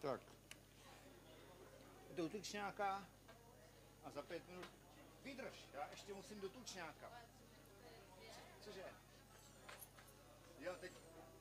Tak. Do tučňáka a za 5 minut vydrž, já ještě musím do tučňáka. Cože? Jo, teď.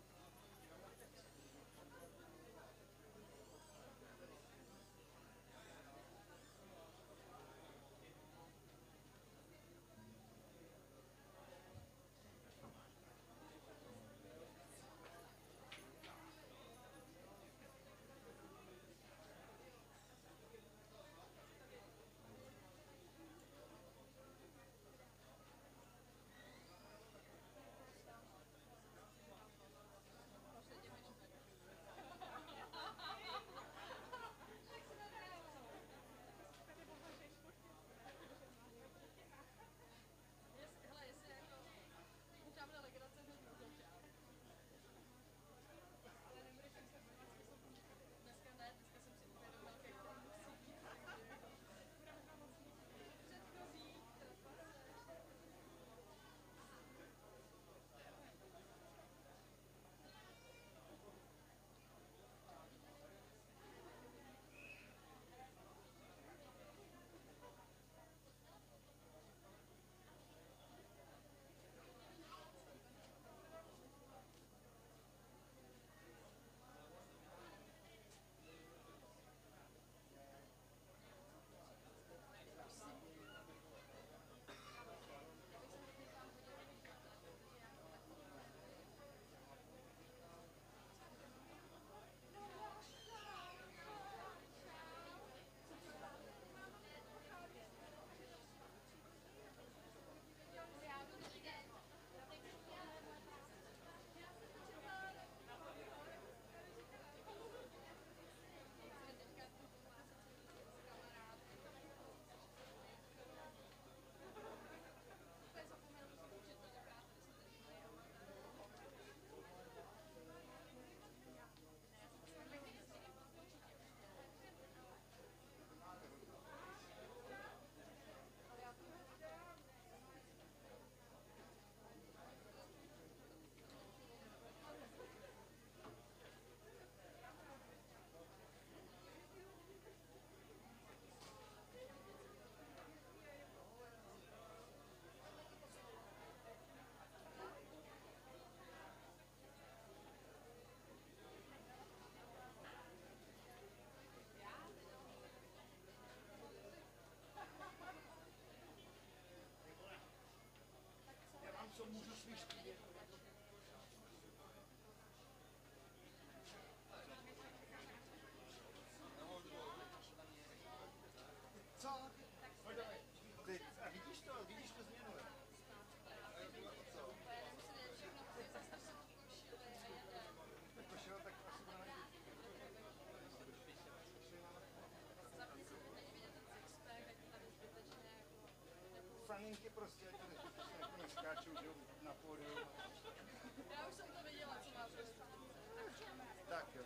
Faninky prostě, ať to nezbytečně skáčou na pódium. Já už jsem to viděla, co máš. Tak jo.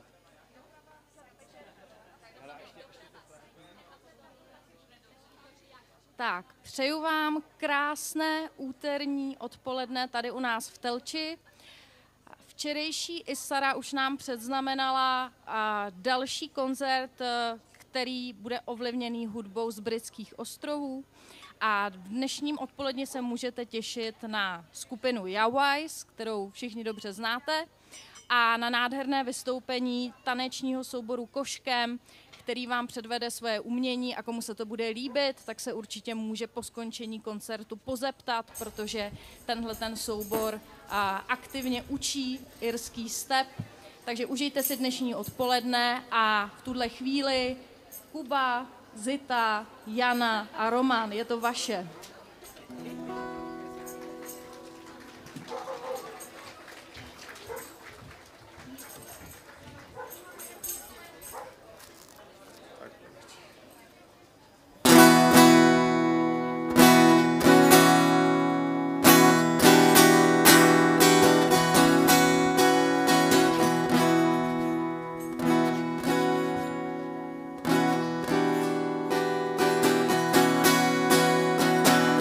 Tak, přeju vám krásné úterní odpoledne tady u nás v Telči. Včerejší Isara už nám předznamenala další koncert, který bude ovlivněný hudbou z Britských ostrovů. A v dnešním odpoledni se můžete těšit na skupinu Yawise, kterou všichni dobře znáte, a na nádherné vystoupení tanečního souboru Koškem, který vám předvede svoje umění, a komu se to bude líbit, tak se určitě může po skončení koncertu pozeptat, protože ten soubor aktivně učí irský step. Takže užijte si dnešní odpoledne a v tuhle chvíli Kuba, Zita, Jana a Roman, je to vaše. Thank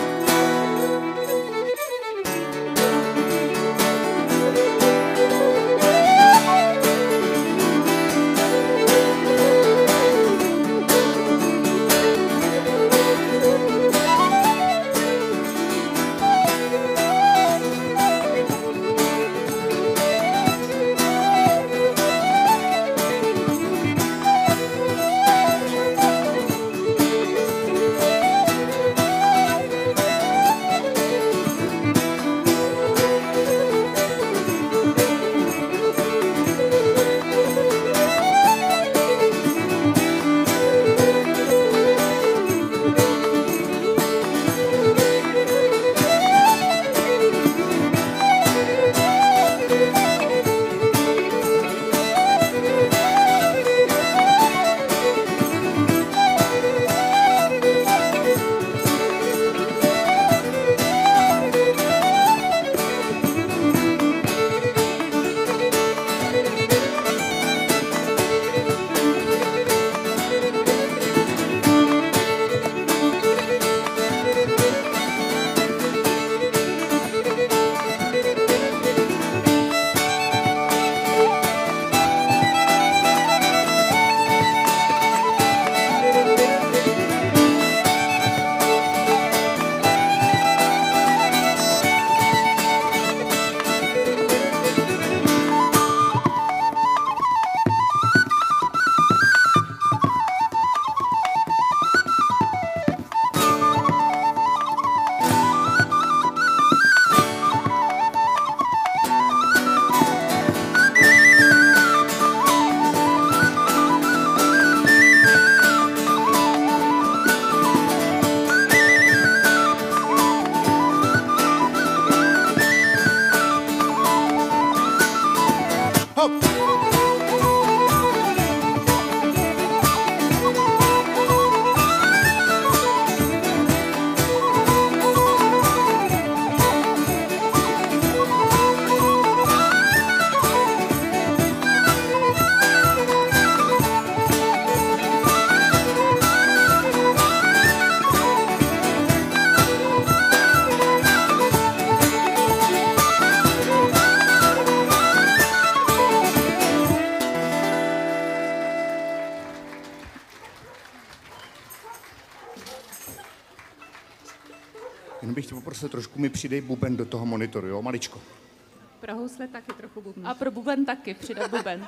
Jenom bych tě poprosil, trošku mi přidej buben do toho monitoru, jo, maličko. Pro housle taky trochu buben. A pro buben taky, přidat buben.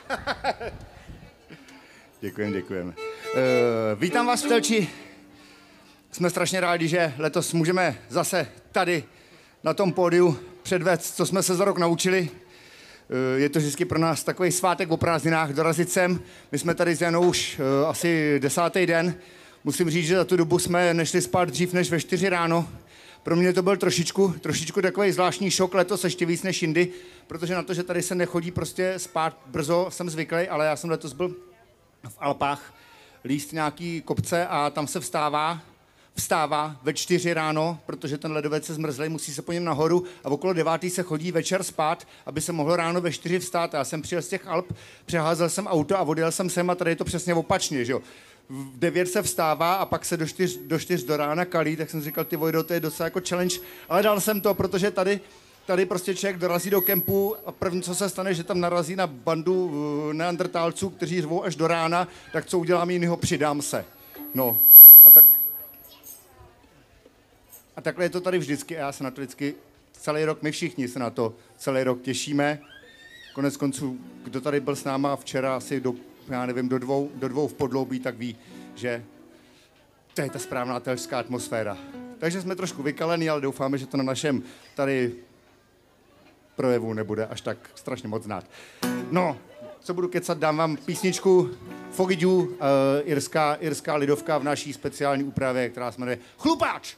Děkujeme. Vítám vás v Telči. Jsme strašně rádi, že letos můžeme zase tady na tom pódiu předvést, co jsme se za rok naučili. Je to vždycky pro nás takový svátek o prázdninách dorazit sem. My jsme tady s Janou už asi 10. den. Musím říct, že za tu dobu jsme nešli spát dřív než ve 4 ráno. Pro mě to byl trošičku takový zvláštní šok letos, ještě víc než jindy, protože na to, že tady se nechodí prostě spát brzo, jsem zvyklý, ale já jsem letos byl v Alpách líst nějaký kopce a tam se vstává ve 4 ráno, protože ten ledovec je zmrzlej, musí se po něm nahoru a okolo 9 se chodí večer spát, aby se mohlo ráno ve 4 vstát. Já jsem přijel z těch Alp, přeházel jsem auto a odjel jsem sem a tady je to přesně opačně, že jo. V 9 se vstává a pak se do 4 do rána kalí, tak jsem si říkal, ty vojdo, to je docela jako challenge, ale dal jsem to, protože tady prostě člověk dorazí do kempu a první, co se stane, že tam narazí na bandu neandertálců, kteří řvou až do rána, tak co udělám jinýho, přidám se. No, a takhle je to tady vždycky a já se na to vždycky celý rok, my všichni se na to celý rok těšíme. Konec konců, kdo tady byl s náma včera asi do dvou v podloubí, tak ví, že to je ta správná telčská atmosféra. Takže jsme trošku vykalení, ale doufáme, že to na našem tady projevu nebude až tak strašně moc znát. No, co budu kecat, dám vám písničku Fogidů, irská lidovka v naší speciální úpravě, která se jmenuje Chlupáč!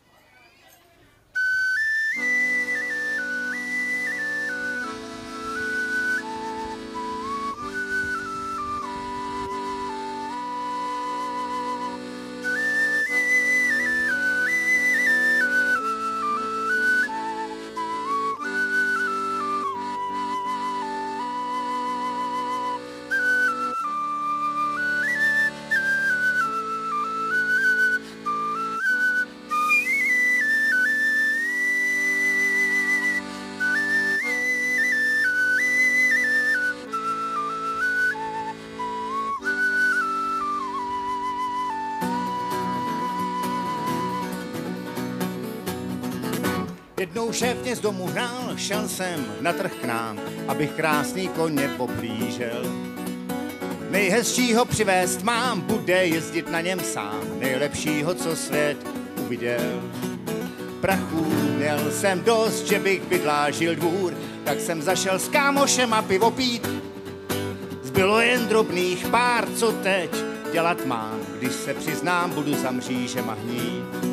Jednou šéf mě z domu hrál, šel jsem na trh k nám, abych krásný koně poplížel. Nejhezčího přivést mám, bude jezdit na něm sám, nejlepšího, co svět uviděl. Prachů měl jsem dost, že bych vydlážil dvůr, tak jsem zašel s kámošem a pivo pít. Zbylo jen drobných pár, co teď dělat mám, když se přiznám, budu za mřížem a hnít.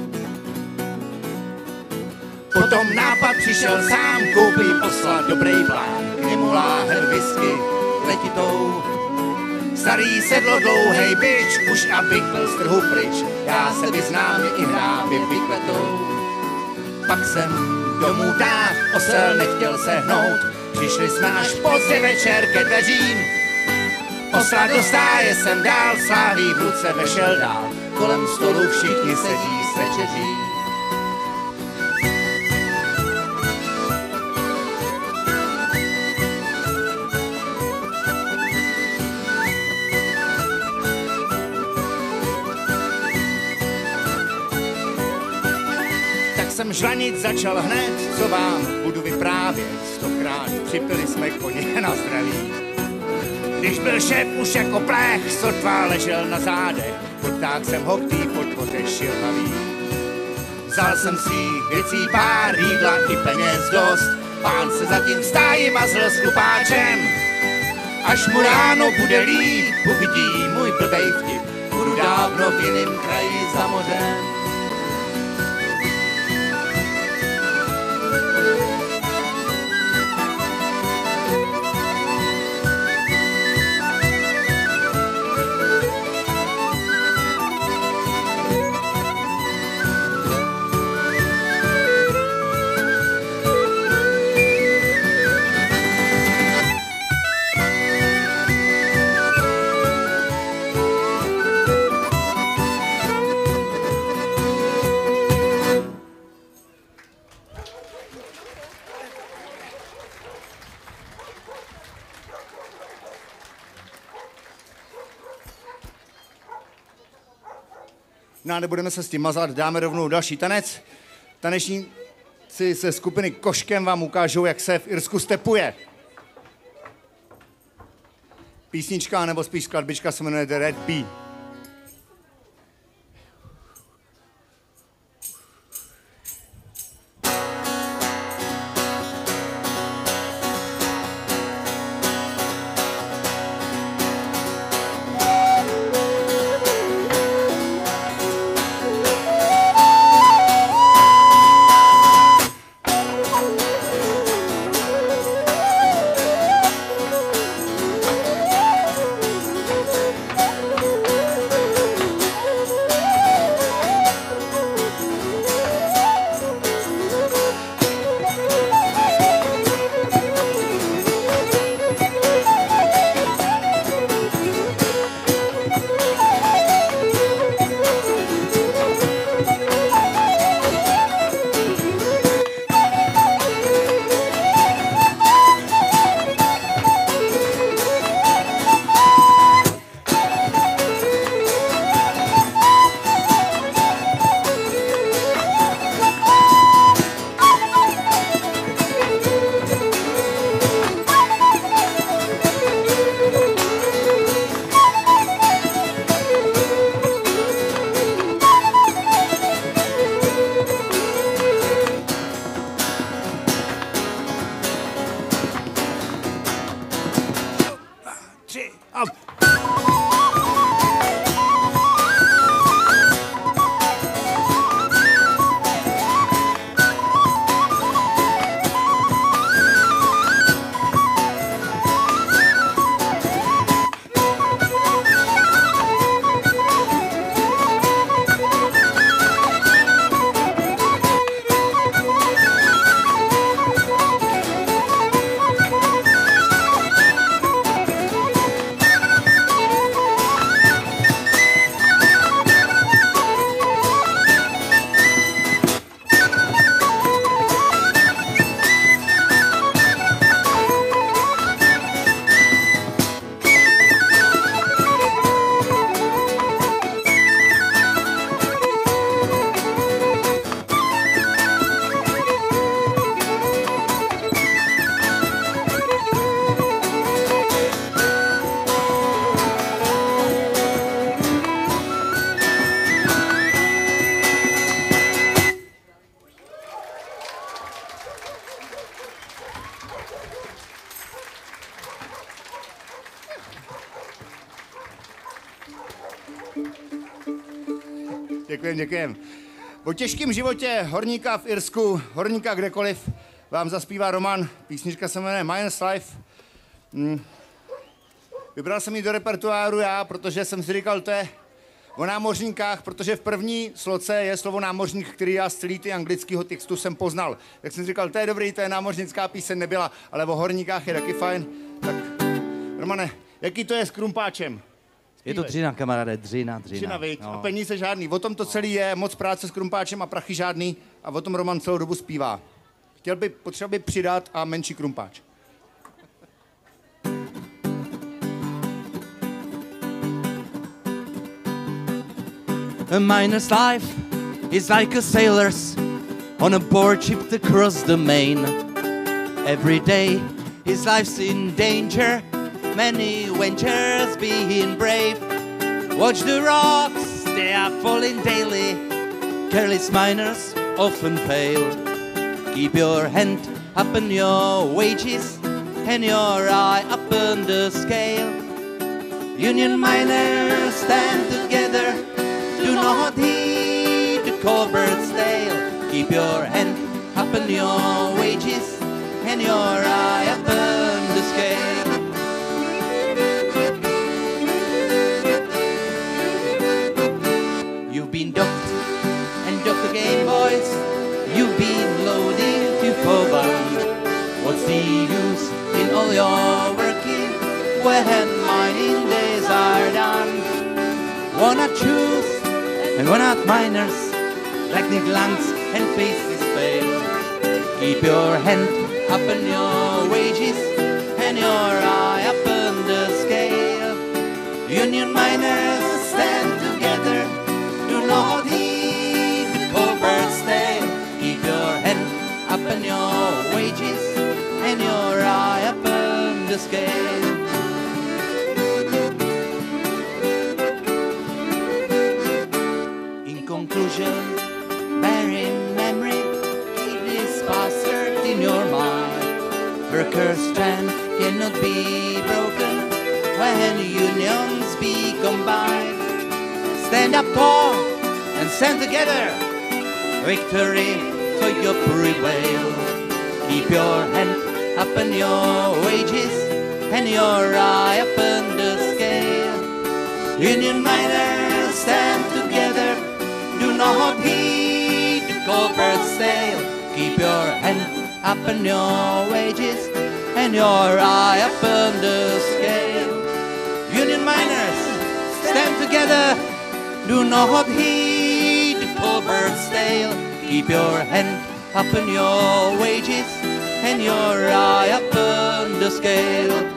Potom nápad přišel sám, koupím osla, dobrý plán, k němu láhev whisky letitou. Starý sedlo, dlouhej bič, už abych byl z trhu pryč, já se vyznám, je i hrábě vykletou. Pak jsem domů táh, osel nechtěl se hnout, přišli jsme až pozdě večer ke dveřím. Osla do stáje jsem dál, sláví v ruce vešel dál, kolem stolu všichni sedí s večeří. Jsem žvanit začal hned, co vám budu vyprávět. 100krát připili jsme koně na zdraví. Když byl šéf už jako plech, sotva ležel na zádech, odtáhl jsem ho k tý podpoře šilhavý. Vzal jsem svých věcí pár, jídla i peněz dost, pán se zatím v stáji mazl s chlupáčem. Až mu ráno bude líp, uvidí můj blbej vtip, budu dávno v jiném kraji za mořem. No, nebudeme se s tím mazat, dáme rovnou další tanec. Tanečníci ze skupiny Koškem vám ukážou, jak se v Irsku stepuje. Písnička, nebo spíš skladbička se jmenuje The Red Bee. Děkujem. O těžkém životě horníka v Irsku, horníka kdekoliv, vám zaspívá Roman. Písnička se jmenuje Miner's Life. Vybral jsem ji do repertoáru já, protože jsem si říkal, to je o námořníkách, protože v první sloce je slovo námořník, který já z celý ty anglického textu jsem poznal. Tak jsem si říkal, to je dobrý, to je námořnická píseň, nebyla, ale o horníkách je taky fajn. Tak, Romane, jaký to je s krumpáčem? Je to dřina, kamaráde, dřina. Viď? No. A peníze žádný. O tom to celý je, moc práce s krumpáčem a prachy žádný a o tom Roman celou dobu zpívá. Potřeboval by přidat a menší krumpáč. A miner's life is like a sailor's on a board ship across the main. Every day his life's in danger, many ventures being brave. Watch the rocks, they are falling daily. Careless miners often fail. Keep your hand up on your wages and your eye up on the scale. Union miners stand together, do not heed the cobbard's tale. Keep your hand up on your wages and your eye up on the scale. You've been docked and docked again, boys. You've been loading to forward. What's the use in all your working when mining days are done? Wanna choose and we're not miners, like Nick Langs and faces fail. Keep your hand up on your wages and your eye up on the scale. Union miners stand together, do not workers' strand cannot be broken when unions be combined. Stand up tall and stand together. Victory for your prevail. Keep your hand up on your wages and your eye up on the scale. Union miners stand together. Do not heed the corporate sail. Keep your hand up on your wages and your eye up on the scale. Union miners stand together. Do not heed the corporate sail. Keep your hand up on your wages and your eye up on the scale.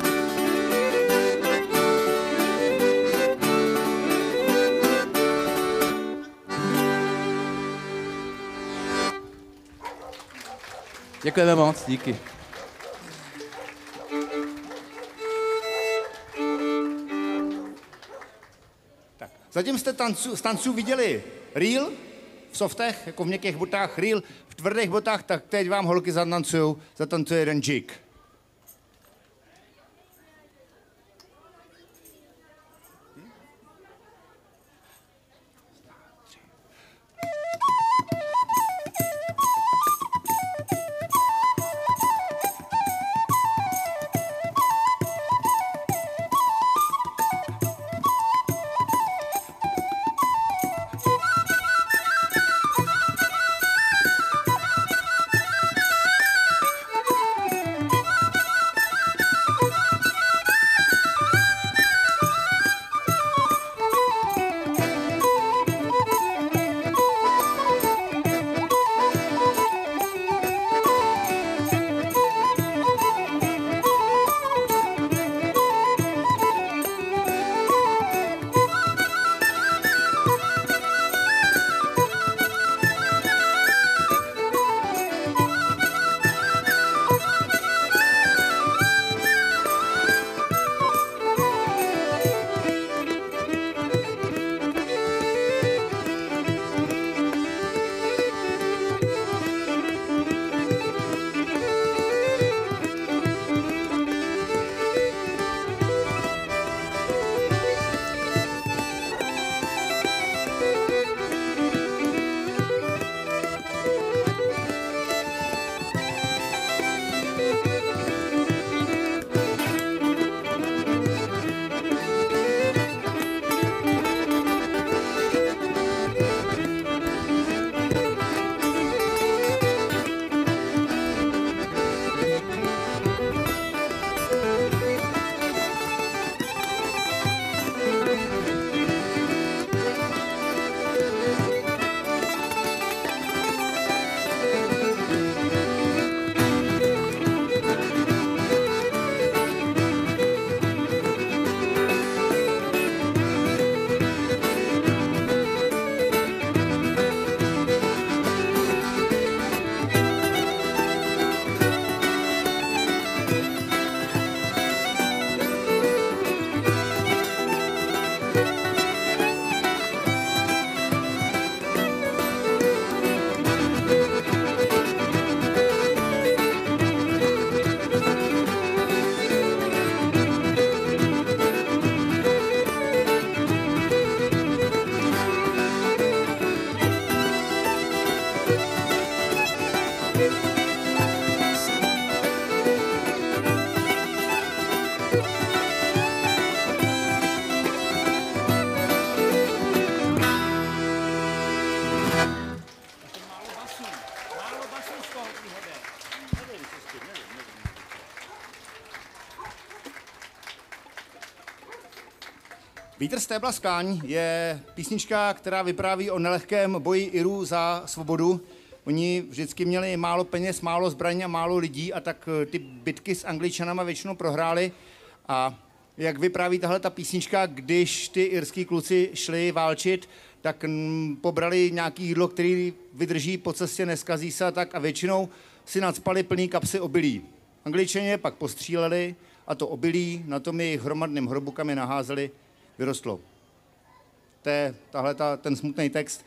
Děkujeme moc, díky. Zatím jste z tanců viděli reel v softech, jako v měkkých botách, reel v tvrdých botách, tak teď vám holky zatancuje jeden jig. Vítr stébla skláň je písnička, která vypráví o nelehkém boji Irů za svobodu. Oni vždycky měli málo peněz, málo zbraní a málo lidí a tak ty bitky s Angličanama většinou prohráli. A jak vypráví tahle ta písnička, když ty irský kluci šli válčit, tak pobrali nějaký jídlo, který vydrží po cestě, neskazí se a většinou si nacpali plný kapsy obilí. Angličané pak postříleli a to obilí na tom jejich hromadným hrobu, kam je naházeli, vyrostlo. To je ten smutný text.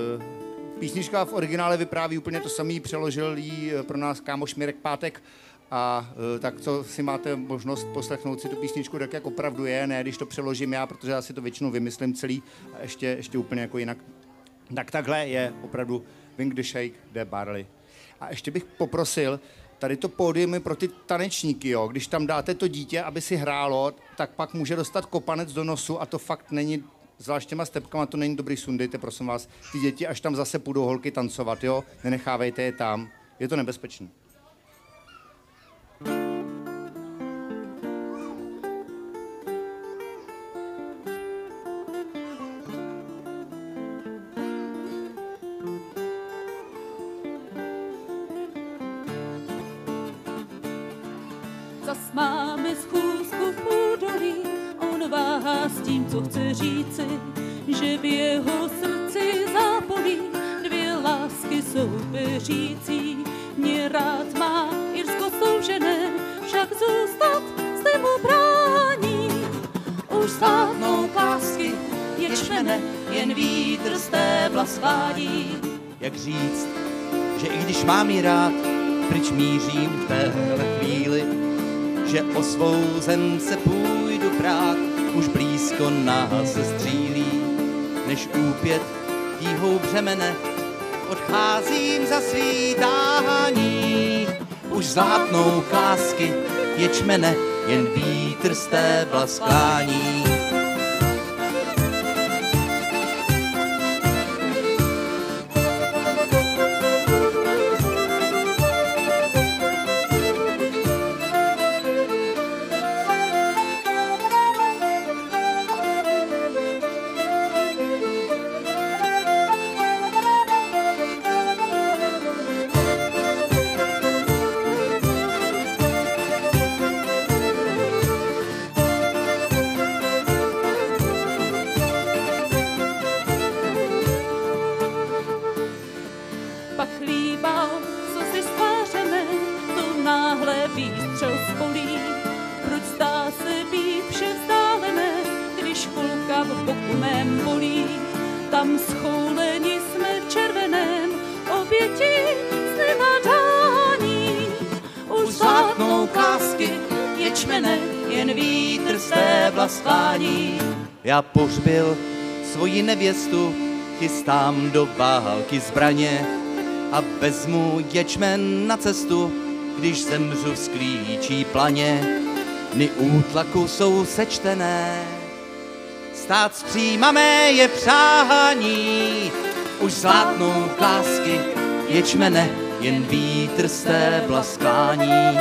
Písnička v originále vypráví úplně to samý, přeložil jí pro nás kámoš Mirek Pátek a tak co si máte možnost poslechnout si tu písničku tak, jak opravdu je, ne když to přeložím já, protože já si to většinou vymyslím celý a ještě úplně jako jinak. Tak takhle je opravdu Wing the Shake the Barley. A ještě bych poprosil, tady to pódium je pro ty tanečníky, jo. Když tam dáte to dítě, aby si hrálo, tak pak může dostat kopanec do nosu a to fakt není, zvlášť těma stepkama, to není dobrý, sundejte, prosím vás, ty děti, až tam zase půjdou holky tancovat, jo. Nenechávejte je tam, je to nebezpečné. Zas máme schůzku v údolí, on váhá s tím, co chce říci, že v jeho srdci zápolí dvě lásky soupeřící. Mě rád má, Irsko soužené, však zůstat zde mu brání. Už státnou klásky, ječmene, jen vítr z tébla svádí. Jak říct, že i když mám jí rád, pryč mířím v téhle chvíli, že o svou zem se půjdu prát, už blízko nás se střílí, než úpět tíhou břemene, odcházím za svítání. Už zlátnou klásky ječmene, jen vítr z tébla sklání. Tam schouleni jsme v červeném, oběti z nenadání. Už zlátnou klásky ječmene, jen vítr z tébla svání. Já pohřbil svoji nevěstu, chystám do války zbraně a vezmu ječmen na cestu, když zemřu sklíčí planě. Dny útlaku jsou sečtené, stát zpříjmané je přání. Už zlátnou klásky ječmene, jen vítr z tébla sklání.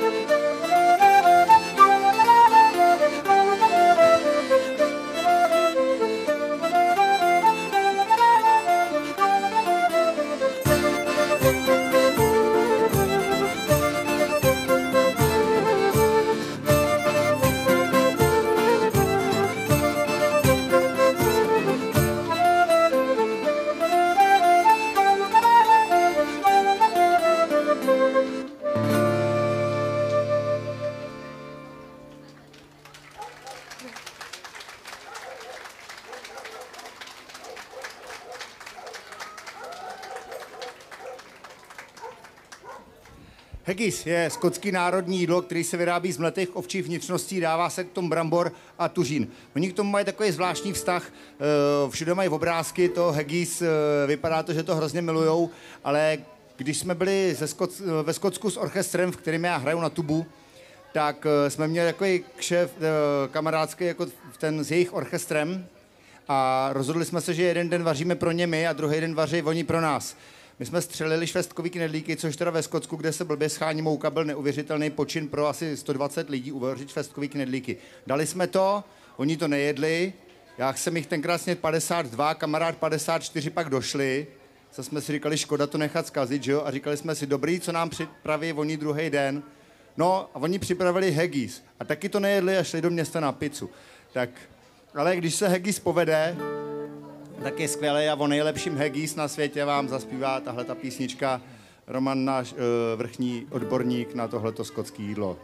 Haggis je skotský národní jídlo, který se vyrábí z mletých ovčích vnitřností, dává se k tomu brambor a tužín. Oni k tomu mají takový zvláštní vztah, všude mají obrázky, to haggis, vypadá to, že to hrozně milujou, ale když jsme byli ve Skotsku s orchestrem, v kterém já hraju na tubu, tak jsme měli takový kšef kamarádský jako ten s jejich orchestrem a rozhodli jsme se, že jeden den vaříme pro ně my a druhý den vaří oni pro nás. My jsme střelili švestkový knedlíky, což teda ve Skotsku, kde se blbě schání mouka, byl neuvěřitelný počin pro asi 120 lidí uvařit švestkový knedlíky. Dali jsme to, oni to nejedli, já jsem jich tenkrát snědl 52, kamarád 54 pak došli, co jsme si říkali, škoda to nechat zkazit, že jo? A říkali jsme si, dobrý, co nám připraví oni druhý den. No a oni připravili haggis a taky to nejedli a šli do města na pizzu. Tak, ale když se haggis povede, tak je skvělý a o nejlepším haggis na světě vám zaspívá tahle ta písnička. Roman, náš vrchní odborník na tohleto skotské jídlo.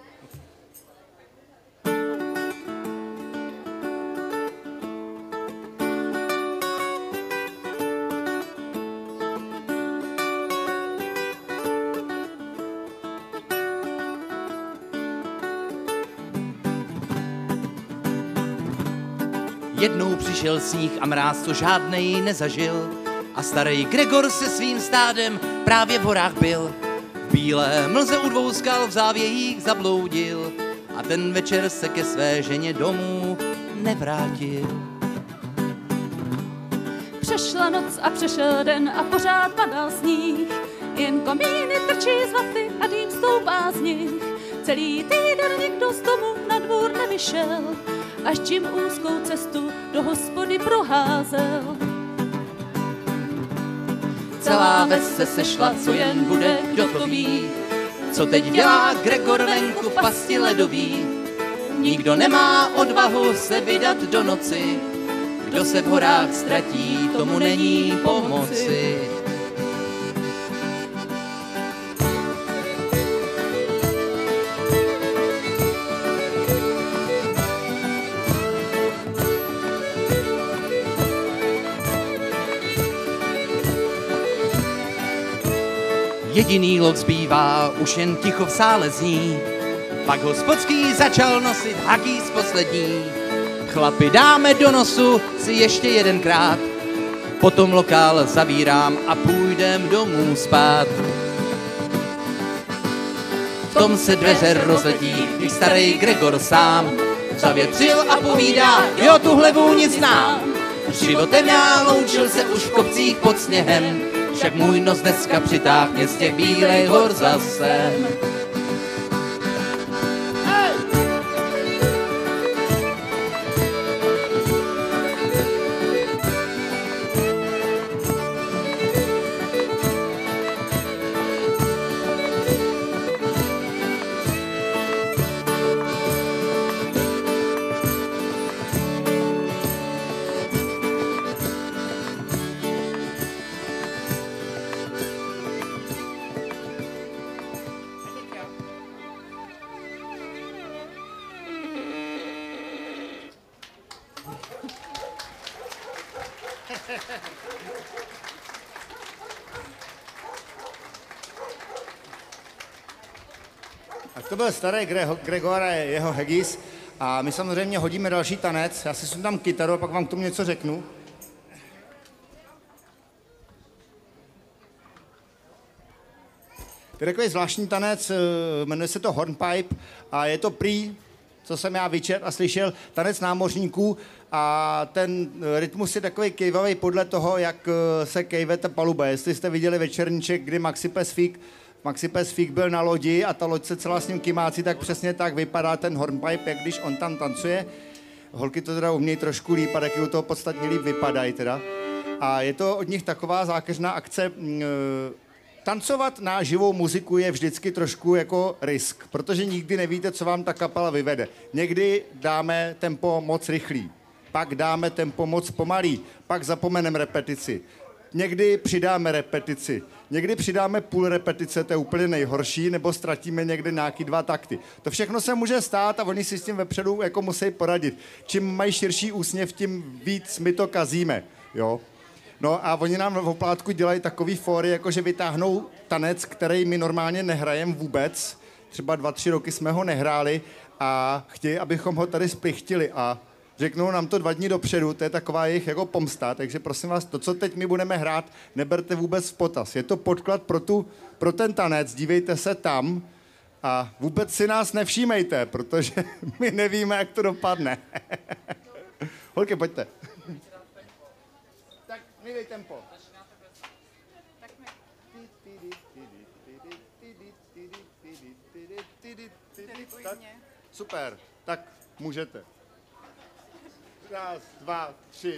Jednou přišel sníh a mráz, co žádnej nezažil. A starý Gregor se svým stádem právě v horách byl. V bílé mlze u dvou skal v závějích zabloudil. A ten večer se ke své ženě domů nevrátil. Přešla noc a přešel den a pořád padal sníh. Jen komíny trčí z vaty a dým stoupá z nich. Celý týden nikdo z domu na dvůr nevyšel, až Jim úzkou cestu do hospody proházel. Celá ves se sešla, co jen bude, kdo to ví. Co teď dělá Gregor venku v pasti ledový? Nikdo nemá odvahu se vydat do noci. Kdo se v horách ztratí, tomu není pomoci. Jediný lov zbývá, už jen ticho v sále zní. Pak hospodský začal nosit hakýs poslední. Chlapi, dáme do nosu si ještě jedenkrát, potom lokál zavírám a půjdem domů spát. V tom se dveře rozletí, když starý Gregor sám zavětřil a povídá, jo, tuhle vůni znám. S životem já loučil se už v kopcích pod sněhem, však můj nos dneska přitáhne z těch bílej hor zase. Tak to byl starý Gregor a jeho Haggis a my samozřejmě hodíme další tanec. Já si sundám kytaru a pak vám k tomu něco řeknu. To je takový zvláštní tanec, jmenuje se to hornpipe a je to prý, co jsem já vyčet a slyšel, tanec námořníků a ten rytmus je takový kejvavý podle toho, jak se kejve ta paluba. Jestli jste viděli večerníček, kdy Maxi Pesfík byl na lodi a ta loď se celá s ním kymácí, tak přesně tak vypadá ten hornpipe, jak když on tam tancuje. Holky to teda umějí trošku líp a taky u toho podstatně líp vypadají teda. A je to od nich taková zákeřná akce. Tancovat na živou muziku je vždycky trošku jako risk, protože nikdy nevíte, co vám ta kapela vyvede. Někdy dáme tempo moc rychlý, pak dáme tempo moc pomalý, pak zapomeneme repetici. Někdy přidáme repetici, někdy přidáme půl repetice, to je úplně nejhorší, nebo ztratíme někde nějaký 2 takty. To všechno se může stát a oni si s tím vepředu jako musí poradit. Čím mají širší úsměv, tím víc my to kazíme, jo. No a oni nám v oplátku dělají takový fóry, jakože vytáhnou tanec, který my normálně nehrajeme vůbec. Třeba 2-3 roky jsme ho nehráli a chtějí, abychom ho tady splichtili a řeknou nám to 2 dny dopředu, to je taková jejich jako pomsta, takže prosím vás, to, co teď my budeme hrát, neberte vůbec v potaz. Je to podklad pro ten tanec, dívejte se tam a vůbec si nás nevšímejte, protože my nevíme, jak to dopadne. Holky, pojďte. Tak, mi dej tempo. Tak, super, tak můžete. 1, 2, 3.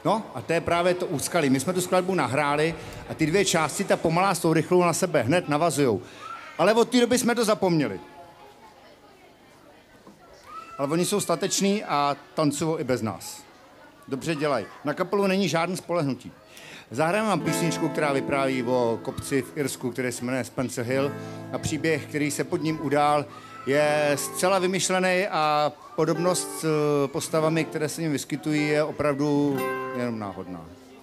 No a to je právě to úskalí. My jsme tu skladbu nahráli a ty dvě části, ta pomalá s tou rychlou, na sebe hned navazujou. Ale od té doby jsme to zapomněli. Ale oni jsou stateční a tancují i bez nás. Dobře dělají. Na kapelu není žádný spolehnutí. Zahrajeme vám písničku, která vypráví o kopci v Irsku, který se jmenuje Spencer Hill a příběh, který se pod ním udál, je zcela vymyšlený a podobnost s postavami, které se ním vyskytují, je opravdu jenom náhodná.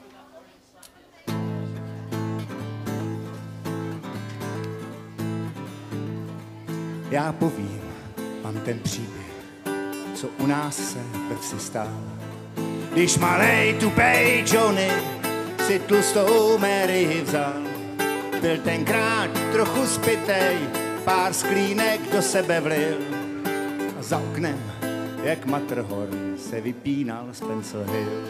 Já povím vám ten příběh, co u nás se ve vsi stál. Když malej tupej Johnny si tlustou Mary vzal, byl tenkrát trochu zbytej, pár sklínek do sebe vlil a za oknem, jak Matterhorn, se vypínal Spencer Hill.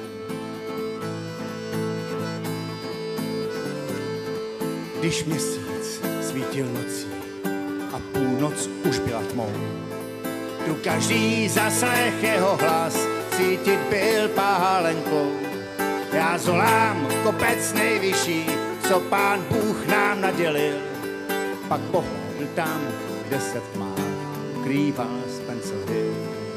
Když měsíc svítil nocí a půlnoc už byla tmou, tu každý zaslech jeho hlas cítit byl pálenkou. Já zolám kopec nejvyšší, co Pán Bůh nám nadělil, pak pohlédl tam, kde se v tmách ukrýval Spencer Hill.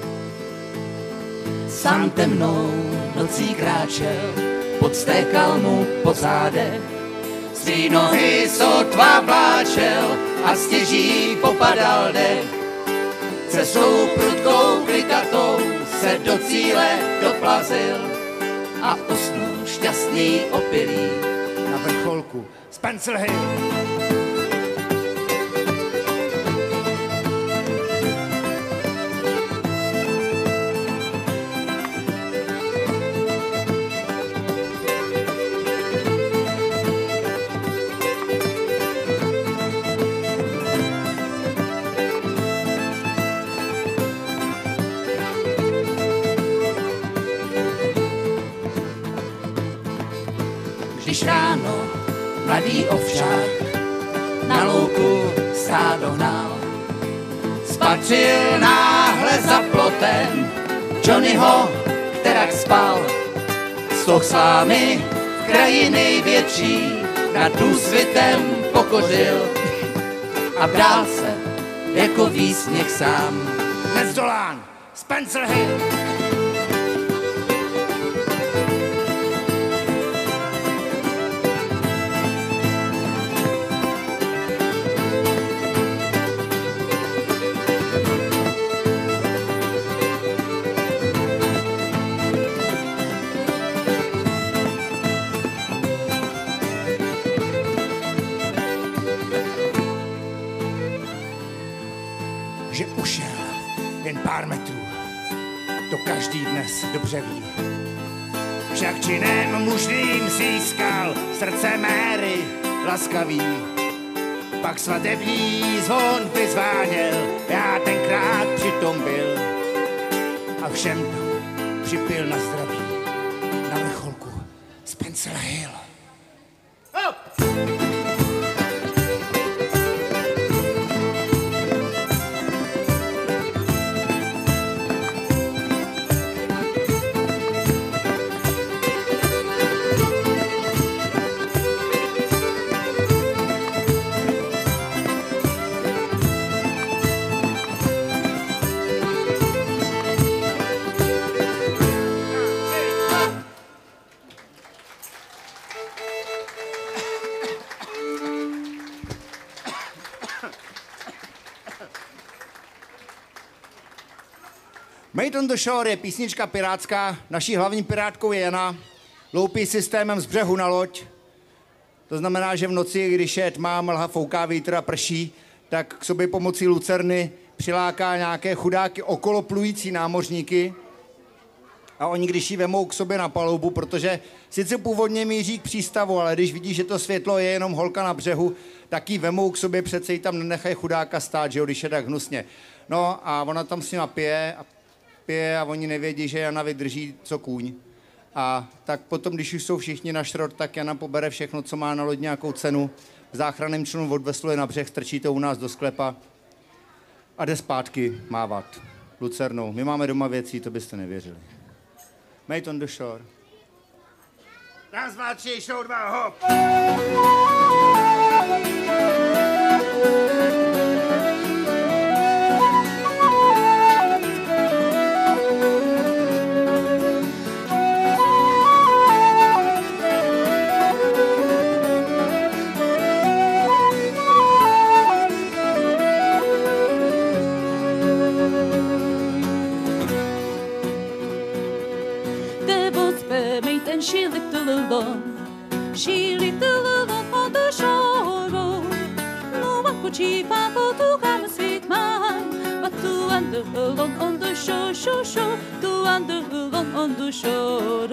Sám temnou nocí kráčel, podstékal mu po zádech, svý nohy sotva vláčel a stěží popadal dech. Cestou prudkou klikatou se do cíle doplazil a usnul šťastný opilý na vrcholku Spencer Hill. Když ráno mladý ovčák na louku stádo hnal, spatřil náhle za plotem Johnnyho, kterak spal. Stoh slámy v kraji největší nad úsvitem pokořil a bral se jako výsměch sám. Nezdolán Spencer Hill. Že ušel jen pár metrů, to každý dnes dobře ví. Však činem mužným získal srdce Mary laskavý. Pak svatební zvon vyzváněl, já tenkrát přitom byl a všem tam připil na zdraví na vrcholku Spencer Hill. Hop! Made on the Shore je písnička pirátská, naší hlavní pirátkou je Jana, loupí systémem z břehu na loď. To znamená, že v noci, když je tma, mlha, fouká vítr a prší, tak k sobě pomocí lucerny přiláká nějaké chudáky okolo plující námořníky a oni, když ji vemou k sobě na palubu, protože sice původně míří k přístavu, ale když vidí, že to světlo je jenom holka na břehu, tak ji vemou k sobě, přece ji tam nenechají chudáka stát, že jo, když je tak hnusně. No a ona tam s nima pije a oni nevědí, že Jana vydrží co kůň. A tak potom, když už jsou všichni na šrot, tak Jana pobere všechno, co má na loď nějakou cenu, v záchranném člunu odvesluje na břeh, strčí to u nás do sklepa a jde zpátky mávat lucernou. My máme doma věcí, to byste nevěřili. Made on the Shore. Raz, dva, tři, show, dva, hop. She little alone, she little alone on the shore. No one could she find to come sweet mine, but to wander alone on the shore, to wander alone on the shore.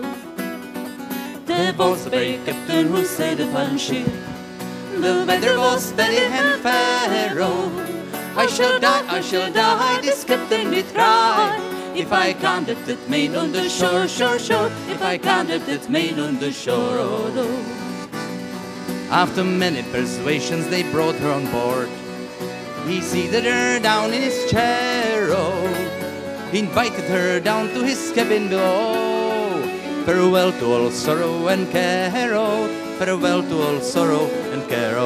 There was a brave captain who sailed upon ship. The weather was very and Pharaoh. I shall die, this captain did cry. If I can't have that maid on the shore, if I can't have that maid on the shore. After many persuasions, they brought her on board. He seated her down in his chair, invited her down to his cabin below. Farewell to all sorrow and care, farewell to all sorrow and care.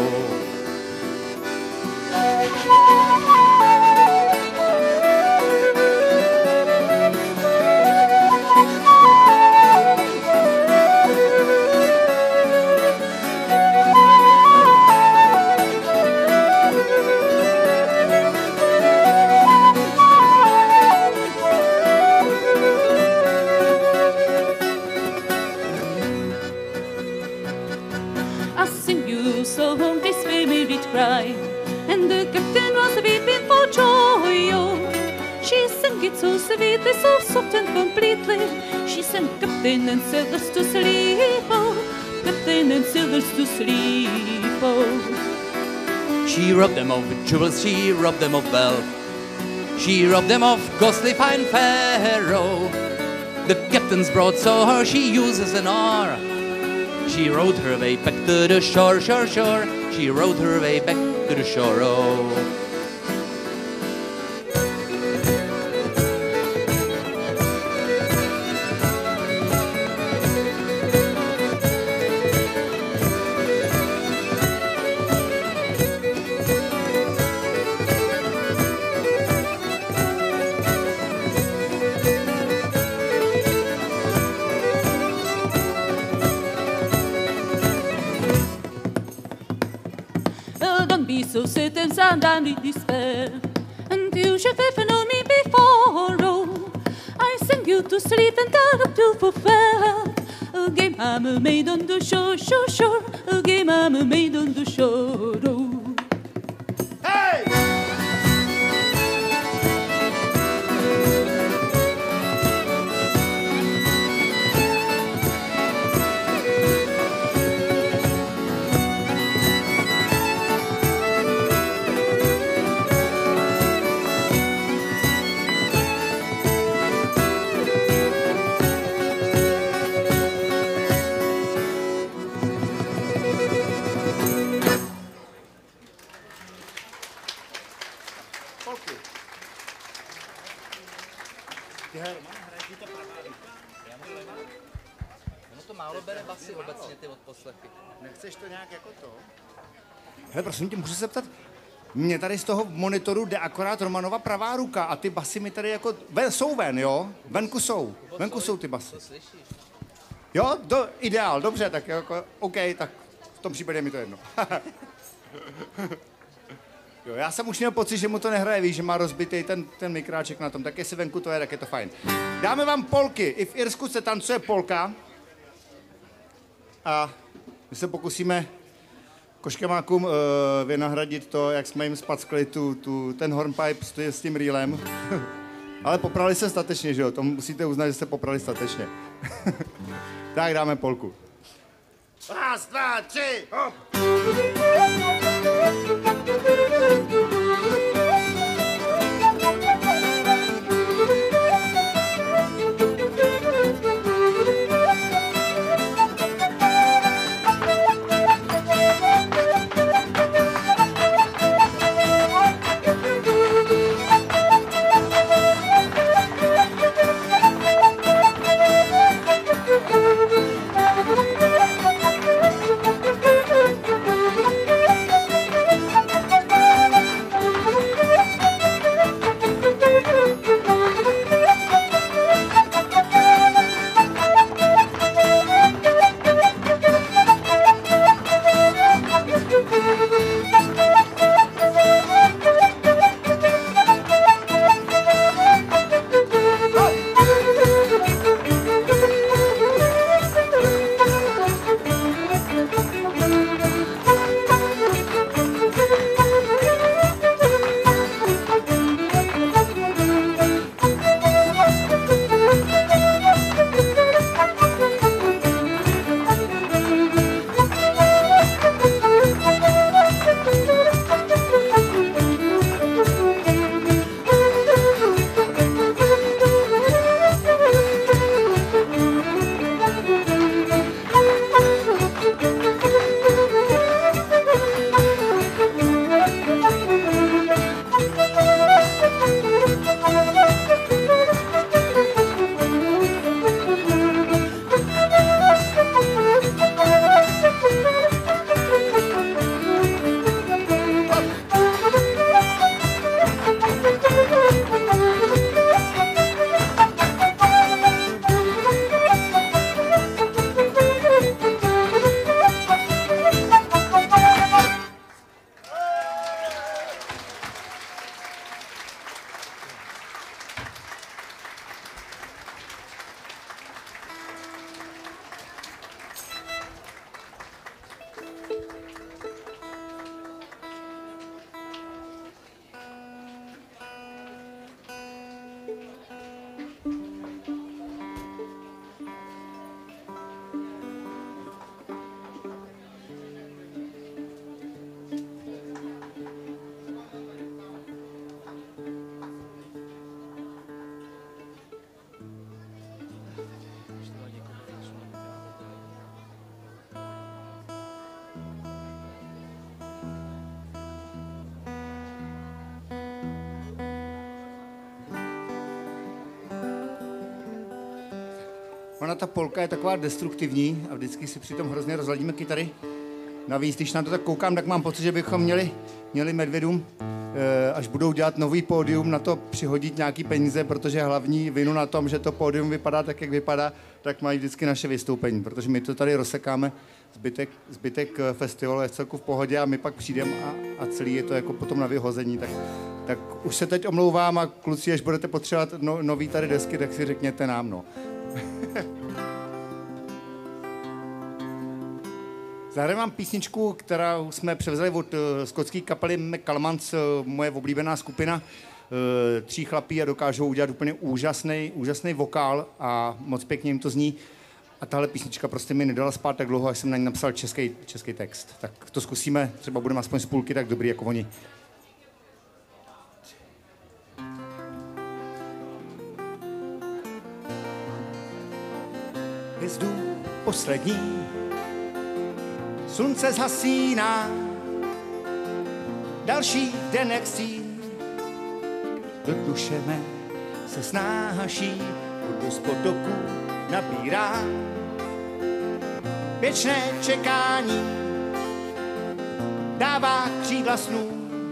And the captain was weeping for joy. She sang it so sweetly, so soft and completely. She sang captain and sailors to sleep, captain and sailors to sleep. She robbed them of jewels, she robbed them of wealth. She robbed them of costly fine Pharaoh. The captain's broadsword she uses an oar. She rowed her way back to the shore, shore. She rowed her way back to the shore. Don't be so sad and sad and in despair, and you should have known me before. Oh, I sang you to sleep and got up to fulfill a game I'm a maid on the shore, a game I'm a maid on the shore. Oh. Hey! Ono to málo bere basy obecně ty odposlechy. Nechceš to nějak jako to? Hele, prosím tě, můžu se zeptat, mně tady z toho monitoru jde akorát Romanova pravá ruka a ty basy mi tady jako, jsou ven, jo? Venku jsou ty basy. Jo, ideál, dobře, tak jako, OK, tak v tom případě je mi to jedno. Jo, já jsem už měl pocit, že mu to nehraje, víš, že má rozbitý ten mikráček na tom, tak jestli venku to je, tak je to fajn. Dáme vám polky, i v Irsku se tancuje polka a my se pokusíme koškemákům vynahradit to, jak jsme jim spackli ten hornpipe s tím rýlem. Ale poprali se statečně, že jo, to musíte uznat, že jste poprali statečně. Tak dáme polku. Raz, dva, tři, hop! ona ta polka je taková destruktivní a vždycky si přitom hrozně rozladíme kytary. Navíc, když na to tak koukám, tak mám pocit, že bychom měli Medvědům, až budou dělat nový pódium, na to přihodit nějaký peníze, protože hlavní vinu na tom, že to pódium vypadá tak, jak vypadá, tak mají vždycky naše vystoupení, protože my to tady rozsekáme, zbytek festivalu je celku v pohodě a my pak přijdeme a celý je to jako potom na vyhození, tak už se teď omlouvám a kluci, až budete potřebovat nový tady desky, tak si řekněte nám, no. Zahraju vám písničku, kterou jsme převzali od skotské kapely McCalmans, moje oblíbená skupina. 3 chlapí a dokážou udělat úplně úžasný vokál a moc pěkně jim to zní. A tahle písnička prostě mi nedala spát tak dlouho, až jsem na ní napsal český text. Tak to zkusíme, třeba budeme aspoň z půlky tak dobrý jako oni. Hvězdu poslední slunce zhasíná, další den jak stín, do duše mé se snáší, vodu z potoku nabírá. Věčné čekání dává křídla snů,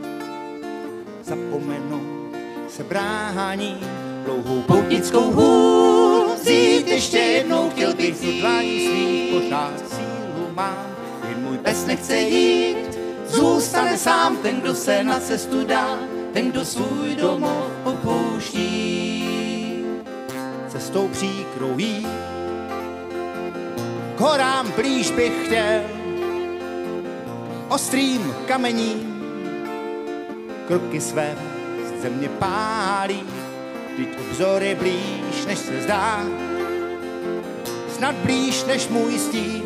zapomenout se brání, dlouhou poutnickou hůl vzít ještě jednou, chtěl bych z dlaní svých pořád sílu mám. Můj pes nechce jít, zůstane sám ten, kdo se na cestu dá, ten, kdo svůj domov opouští. Cestou příkrou jít, k horám blíž bych chtěl, ostrým kamením, kroky své z země pálí, vždyť obzor je blíž, než se zdá, snad blíž než můj stín.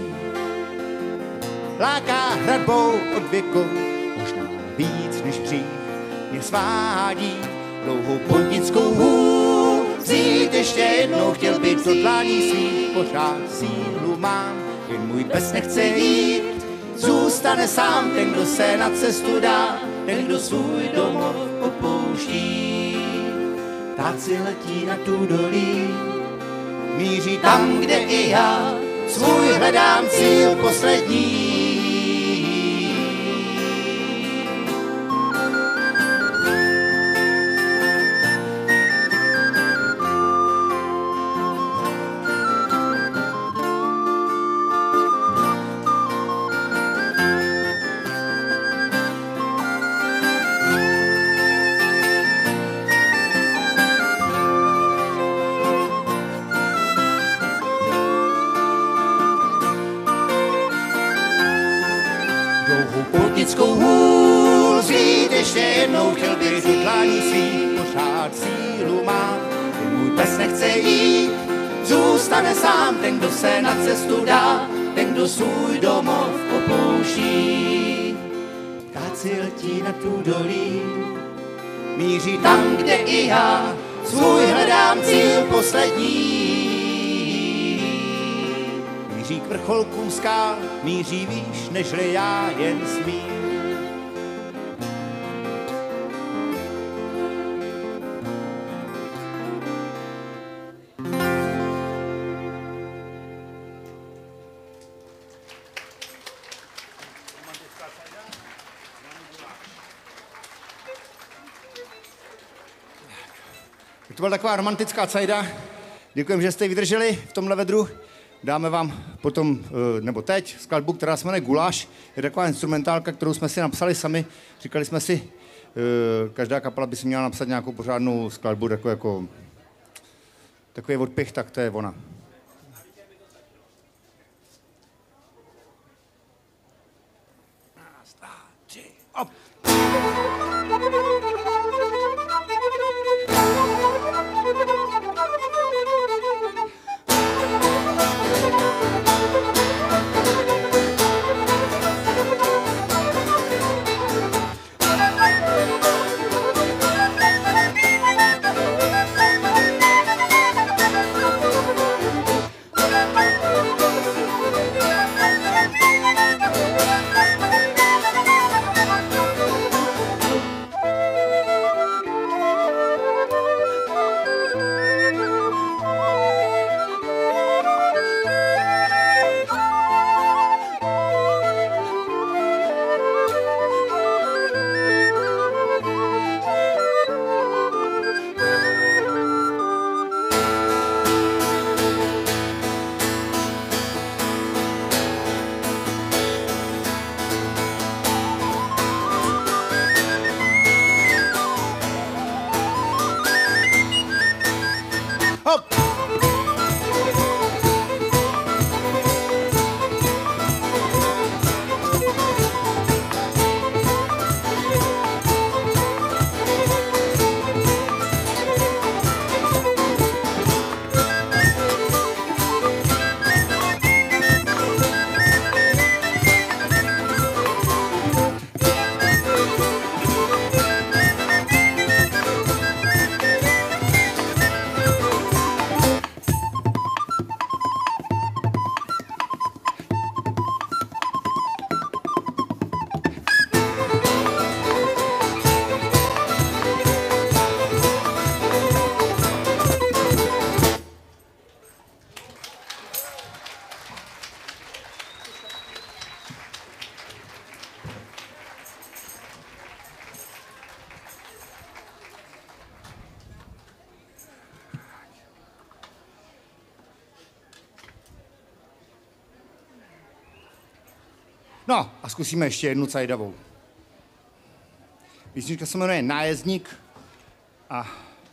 Láká hradbou od věku, možná víc než dřív, mě svádí dlouhou poutnickou hůl. Vzít ještě jednou, chtěl bych do dlaní svých, pořád sílu mám, jen můj pes nechce jít, zůstane sám ten, kdo se na cestu dá, ten, kdo svůj domov opouští. Ptáci letí na tu dolí, míří tam, kde i já, svůj hledám cíl poslední. Poutnickou hůl vzít ještě jednou, chtěl bych do dlaní svých, pořád sílu mám, jen můj pes nechce jít, zůstane sám ten, kdo se na cestu dá, ten, kdo svůj domov opouští. Ptáci letí na tu dolí, míří tam, kde i já, svůj hledám cíl poslední. Míří k vrcholkům skál, míří výš, nežli já jen smím. To byla taková romantická cajda. Děkujeme, že jste ji vydrželi v tomhle vedru. Dáme vám potom, nebo teď, skladbu, která se jmenuje Guláš. Je taková instrumentálka, kterou jsme si napsali sami. Říkali jsme si, každá kapela by si měla napsat nějakou pořádnou skladbu, takový odpich, tak to je ona. Raz, dva, tři, op! No a zkusíme ještě jednu cajdavou. Písnička se jmenuje Nájezdník a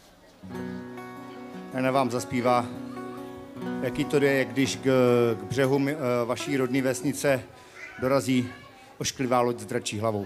Jana vám zaspívá, jaký to je, když k břehu vaší rodné vesnice dorazí ošklivá loď s dračí hlavou.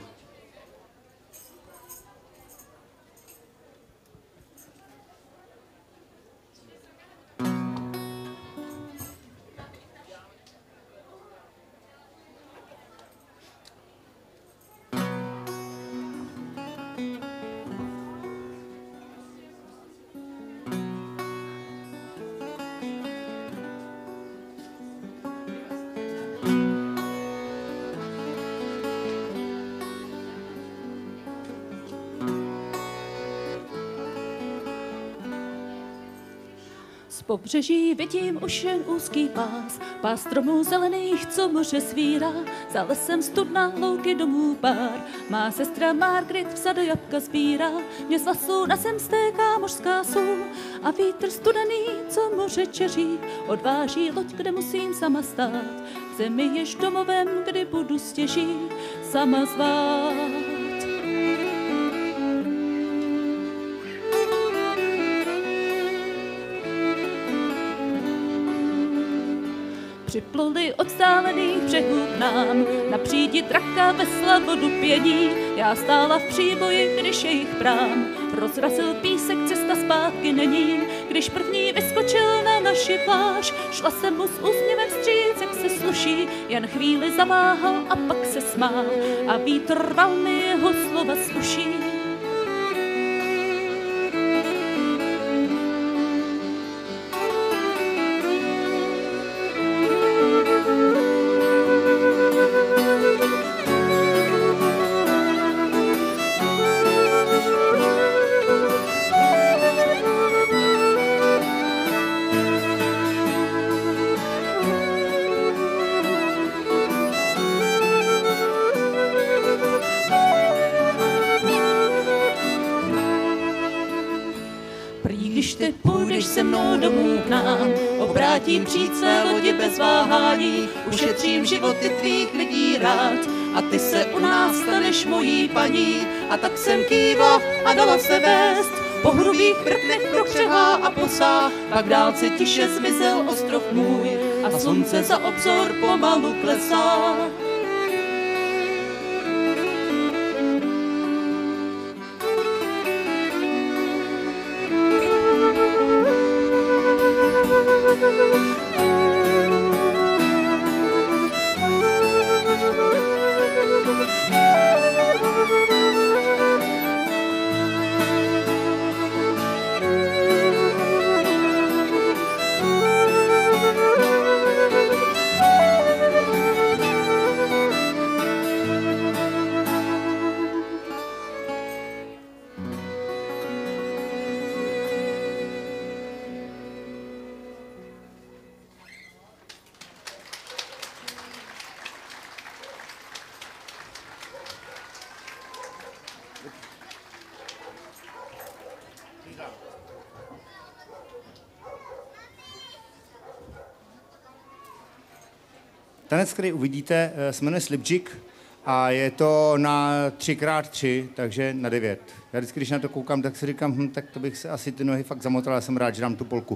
Z pobřeží vidím už jen úzký pás stromů zelených, co moře svírá, za lesem studna, louky domů pár. Má sestra Margaret vzadu jabka sbírá, mě z vlasů na zem stéká mořská sůl a vítr studený, co moře čeří, odváží loď, kde musím sama stát. V zemi jež domovem, kdy budu stěží sama zvát. Připluli od vzdálených břehů k nám, na přídi traka vesla vodu pění. Já stála v příboji, když jejich prám rozrazil písek, cesta zpátky není. Když první vyskočil na naši pláž, šla jsem mu s úsměvem vstříc, jak se sluší. Jen chvíli zaváhal a pak se smál a vítr rval mi jeho slova z uší. Když ty půjdeš se mnou domů k nám, obrátím přijít své lodi bez váhání, ušetřím životy tvých lidí rád a ty se u nás staneš mojí paní. A tak jsem kývla a dala se vést, po hrubých vrchnech prokřehá a posá, pak dálce tiše zmizel ostrov můj a slunce za obzor pomalu klesá. Tanec, který uvidíte, se jmenuje Slipjig a je to na 3x3, takže na 9. Já vždycky, když na to koukám, tak si říkám, tak to bych se asi ty nohy fakt zamotal, já jsem rád, že dám tu polku.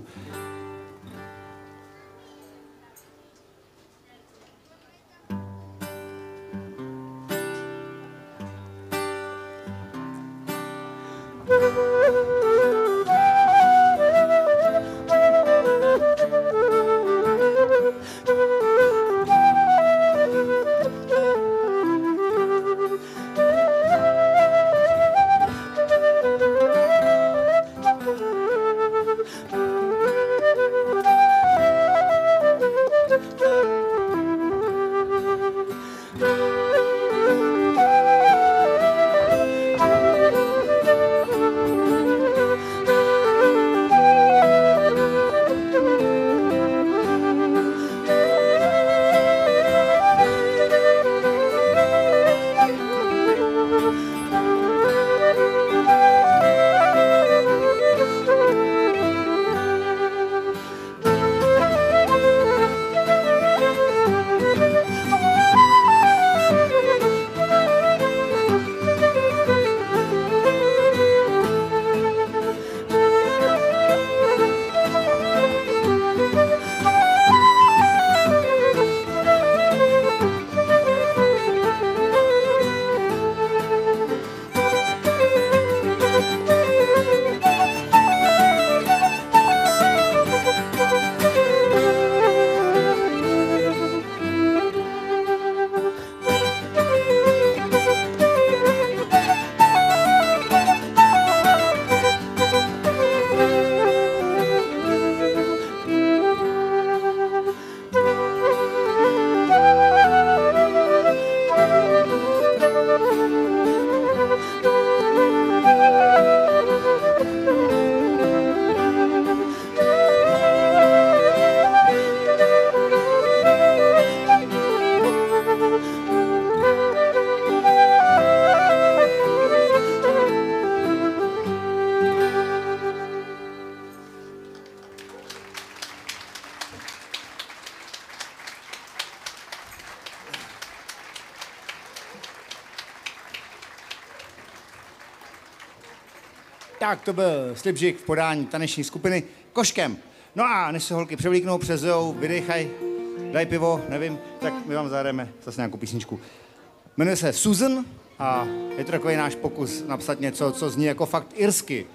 Tak to byl Slipžik v podání taneční skupiny Koškem. No a než se holky převlíknou, přezujou, vydechaj, daj pivo, nevím, tak my vám zahrajeme zase nějakou písničku. Jmenuje se Susan a je to takový náš pokus napsat něco, co zní jako fakt irsky.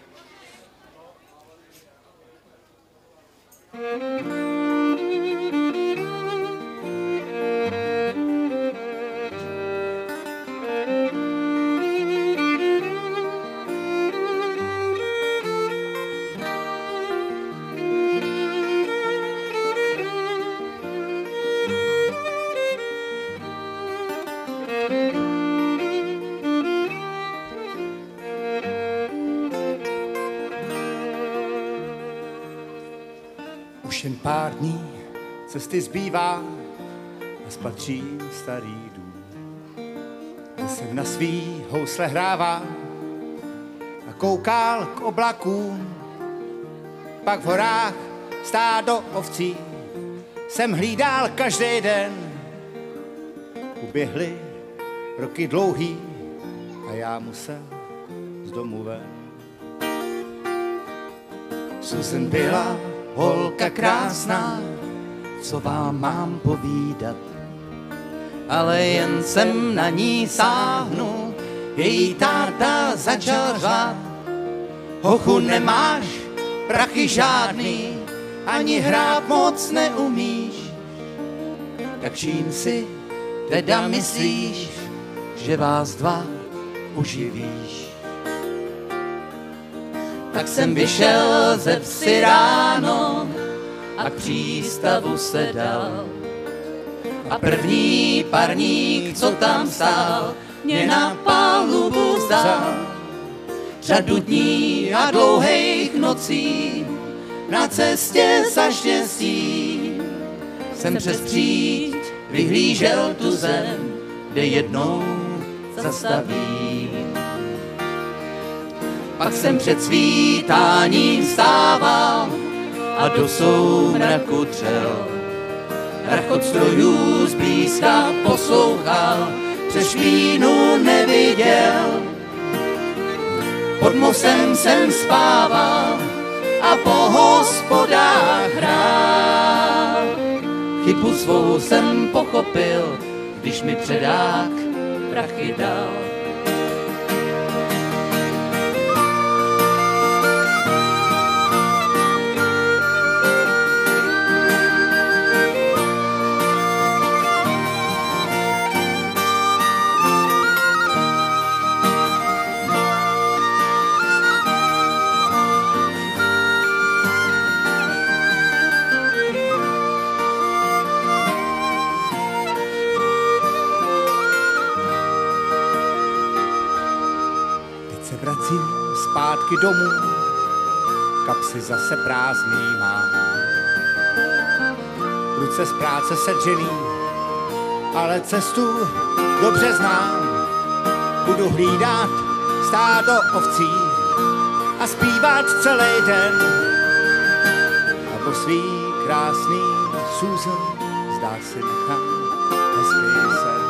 Už jen pár dní cesty zbývá a spatřím starý dům. Kde jsem na svý housle hrával a koukal k oblakům. Pak v horách stádo ovcí jsem hlídal každý den. Uběhly roky dlouhý a já musel z domu ven. Susan byla holka krásná, co vám mám povídat. Ale jen jsem na ní sáhnul, její táta začal řvát. Hochu, nemáš prachy žádný, ani hrát moc neumíš. Tak čím si teda myslíš, že vás dva uživíš? Tak jsem vyšel ze vsi ráno a k přístavu se dal. A první parník, co tam stál, mě na palubu vzal. Řadu dní a dlouhých nocí na cestě za štěstím jsem přes příď vyhlížel tu zem, kde jednou zastavím. Pak jsem před svítáním vstával a do soumraku dřel. Rachot strojů zblízka poslouchal, přes špínu neviděl. Pod mostem jsem spával a po hospodách hrál. Chybu svou jsem pochopil, když mi předák prachy dal. Zpátky domů, kapsy zase prázdný mám. Ruce z práce sedřený, ale cestu dobře znám. Budu hlídat stádo ovcí a zpívat celý den. A po svý krásný Susan zdá si nechám hezký sen.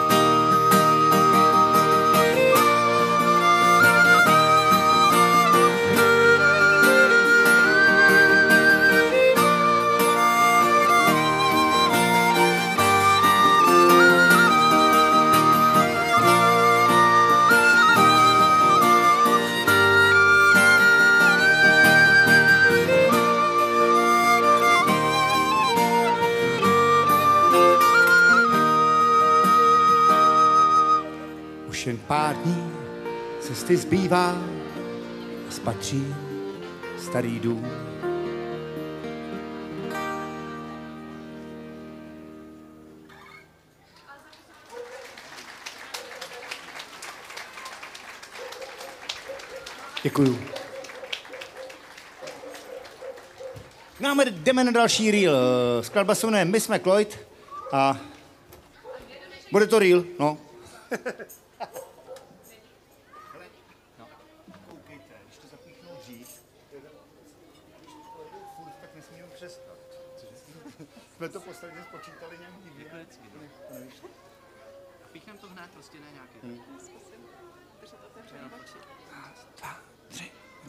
Jen pár dní cesty zbývá a spatří starý dům. Děkuju. No a jdeme na další reel. Skladba se jmenuje My jsme Klojd a bude to reel, no. Koukejte, když to zapíchnou dřív, furt tak nesmíme přestat. Jsme to posledně spočítali nějak divně. Píchneme to hned, prostě ne nějaký. Zkusím držet otevřené oči. 2, 3.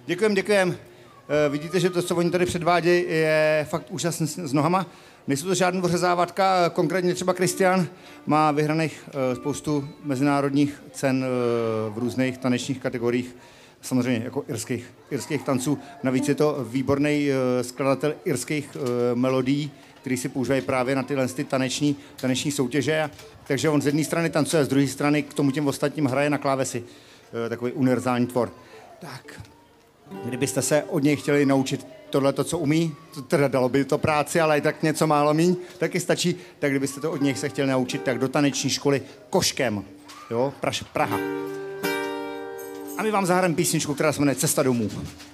Děkujem. Vidíte, že to, co oni tady předvádějí, je fakt úžasné s nohama. Nejsou to žádný ořezávatka, konkrétně třeba Kristian má vyhraných spoustu mezinárodních cen v různých tanečních kategoriích, samozřejmě jako irských tanců. Navíc je to výborný skladatel irských melodií, který si používají právě na tyhle taneční soutěže. Takže on z jedné strany tancuje, z druhé strany k tomu těm ostatním hraje na klávesi. Takový univerzální tvor. Tak, kdybyste se od něj chtěli naučit tohleto, co umí, teda dalo by to práci, ale i tak něco málo míň, taky stačí, tak kdybyste to od něj se chtěli naučit, tak do taneční školy Koškem, jo, Praha. A my vám zahrajeme písničku, která se jmenuje Cesta domů.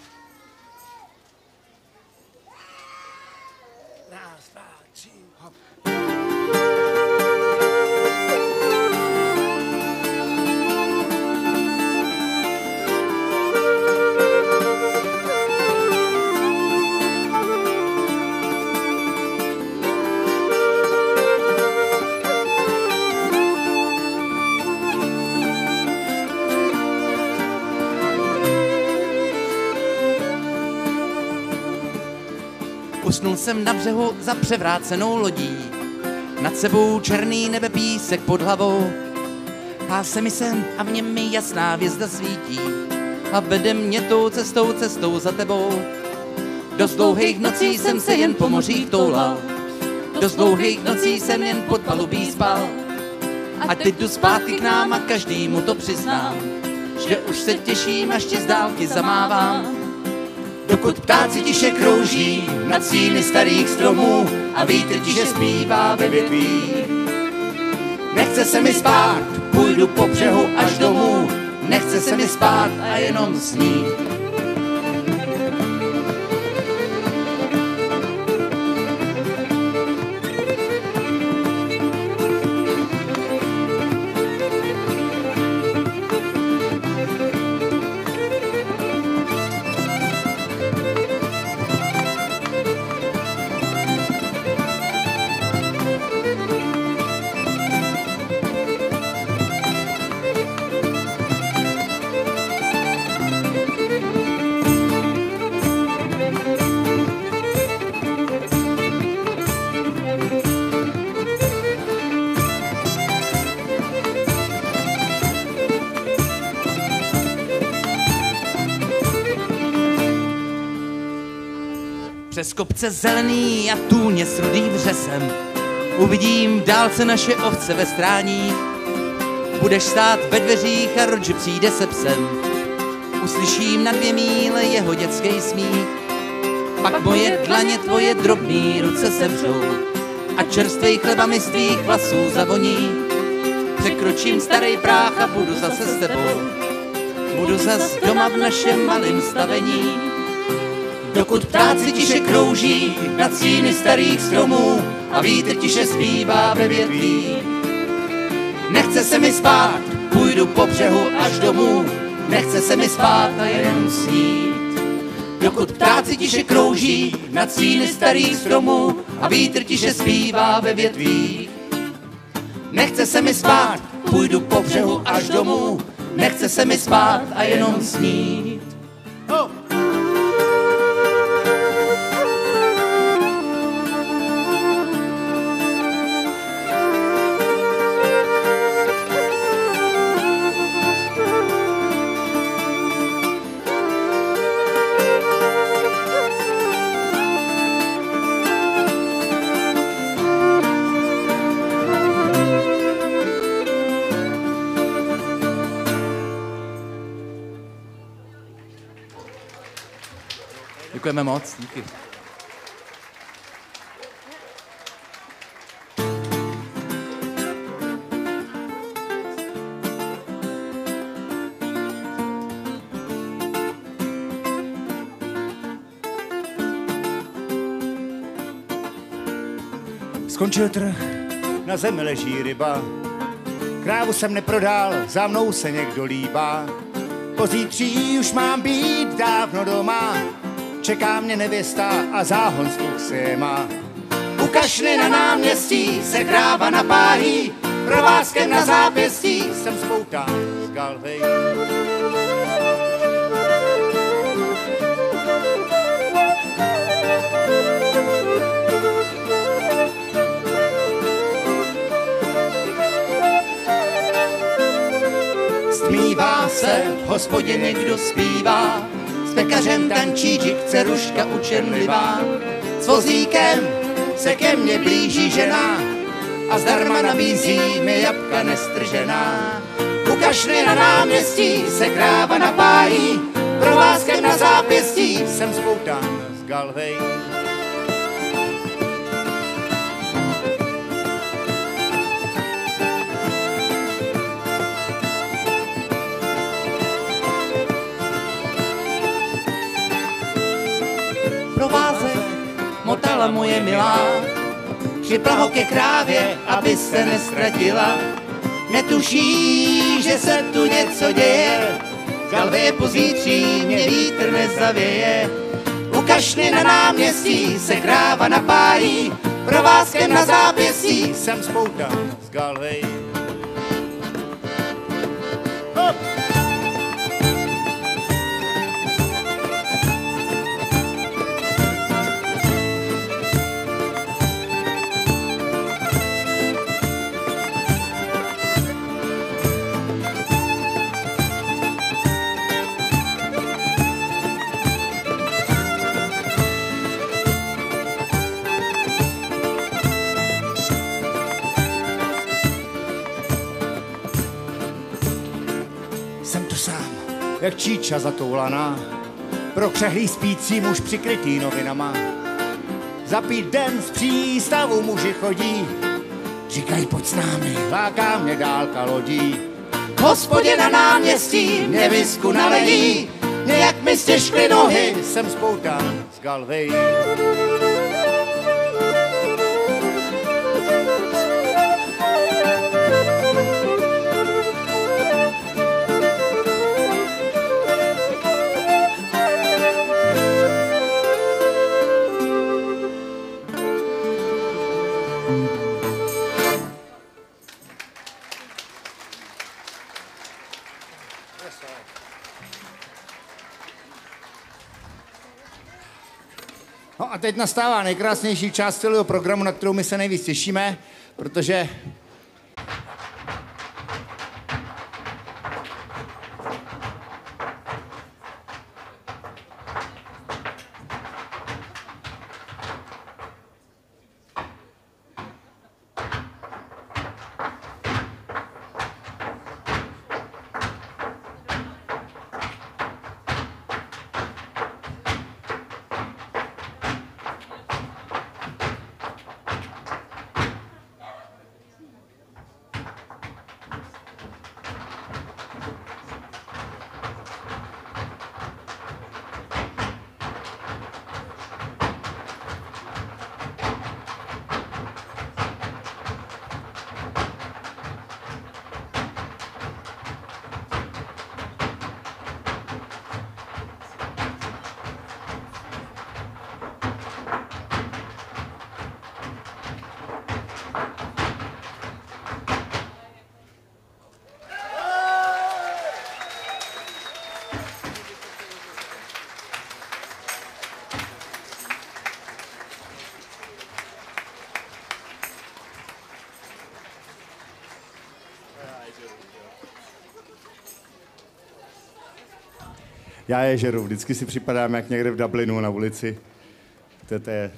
Usnul jsem na břehu za převrácenou lodí, nad sebou černý nebe, písek pod hlavou. Há se mi sen a v něm mi jasná hvězda svítí a vede mě tou cestou za tebou. Dost dlouhých nocí jsem se jen po mořích toulal, dost dlouhých nocí jsem jen pod palubí spal. A teď jdu zpátky k nám a každému to přiznám, že už se těším, až tě z dálky zamávám. Dokud ptáci tiše krouží nad stíny starých stromů a vítr tiše zpívá ve větvích. Nechce se mi spát, půjdu po břehu až domů, nechce se mi spát a jenom snít. Přes kopce zelený a tůně s rudým vřesem uvidím v dálce naše ovce ve stráních. Budeš stát ve dveřích a Roger přijde se psem. Uslyším na 2 míle jeho dětský smích. Pak moje dlaně tvoje drobný ruce sevřou a čerstvej chleba mi z tvých vlasů zavoní. Překročím starý práh a budu zase s tebou. Budu zas doma v našem malém stavení. Dokud ptáci tiše krouží nad stíny starých stromů a vítr tiše zpívá ve větvích. Nechce se mi spát, půjdu po břehu až domů, nechce se mi spát a jen snít. Dokud ptáci tiše krouží nad stíny starých stromů a vítr tiše zpívá ve větvích. Nechce se mi spát, půjdu po břehu až domů, nechce se mi spát a jenom snít. Oh. Děkujeme moc, díky. Skončil trh, na zemi leží ryba, krávu jsem neprodal, za mnou se někdo líbá. Pozítří už mám být dávno doma, čeká mě nevěsta a záhon sluch se má. U kašny na náměstí se kráva napáhí, provázkem na zápěstí jsem spoután z galvej. se, v hospodě někdo zpívá, s pekařem tančíček, dceruška učenlivá. S vozíkem se ke mně blíží žena a zdarma nabízí mi jabka nestržená. U kašny na náměstí se kráva napájí, provázkem na zápěstí jsem spoután z Galway. Provázek motala moje milá, připla ho ke krávě, aby se nestratila. Netuší, že se tu něco děje, z Galway pozítří mě vítr nezavěje. U kašny na náměstí se kráva napájí, provázkem na zápěstí jsem spoután z Galway. Hop! Jak číča zatoulaná, prokřehlý spící muž přikrytý novinama. Za 5 den z přístavu muži chodí, říkají pojď s námi, láká mě dálka lodí. V hospodě na náměstí mě visku nalejí, nějak mi stěžkly nohy, jsem spoután z Galway. No a teď nastává nejkrásnější část celého programu, na kterou my se nejvíc těšíme, protože já je žeru, vždycky si připadám jak někde v Dublinu na ulici. To je...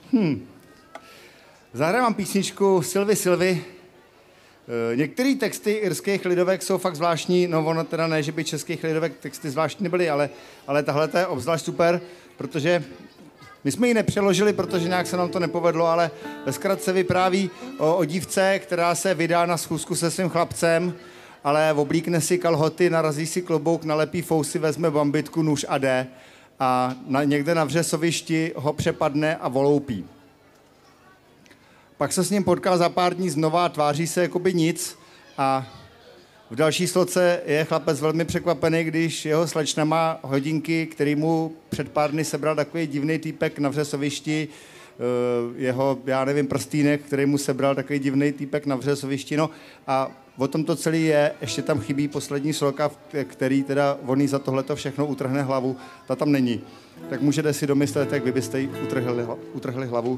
Zahraju vám písničku Sylvie. Některé texty irských lidovek jsou fakt zvláštní, no ono teda ne, že by českých lidovek texty zvláštní nebyly, ale tahle je obzvlášť super, protože my jsme ji nepřeložili, protože nějak se nám to nepovedlo, ale ve zkratce vypráví o dívce, která se vydá na schůzku se svým chlapcem, ale oblíkne si kalhoty, narazí si klobouk, nalepí fousy, vezme bambitku, nůž a jde a někde na vřesovišti ho přepadne a voloupí. Pak se s ním potká za pár dní znova a tváří se jakoby nic a v další sloce je chlapec velmi překvapený, když jeho slečna má hodinky, který mu před pár dny sebral takový divný týpek na vřesovišti, jeho, já nevím, prstýnek, který mu sebral takový divný týpek na vřesovišti, no a o tom to celý je, ještě tam chybí poslední sloka, který teda on za tohleto všechno utrhne hlavu, ta tam není. Tak můžete si domyslet, jak vy byste jí utrhli hlavu.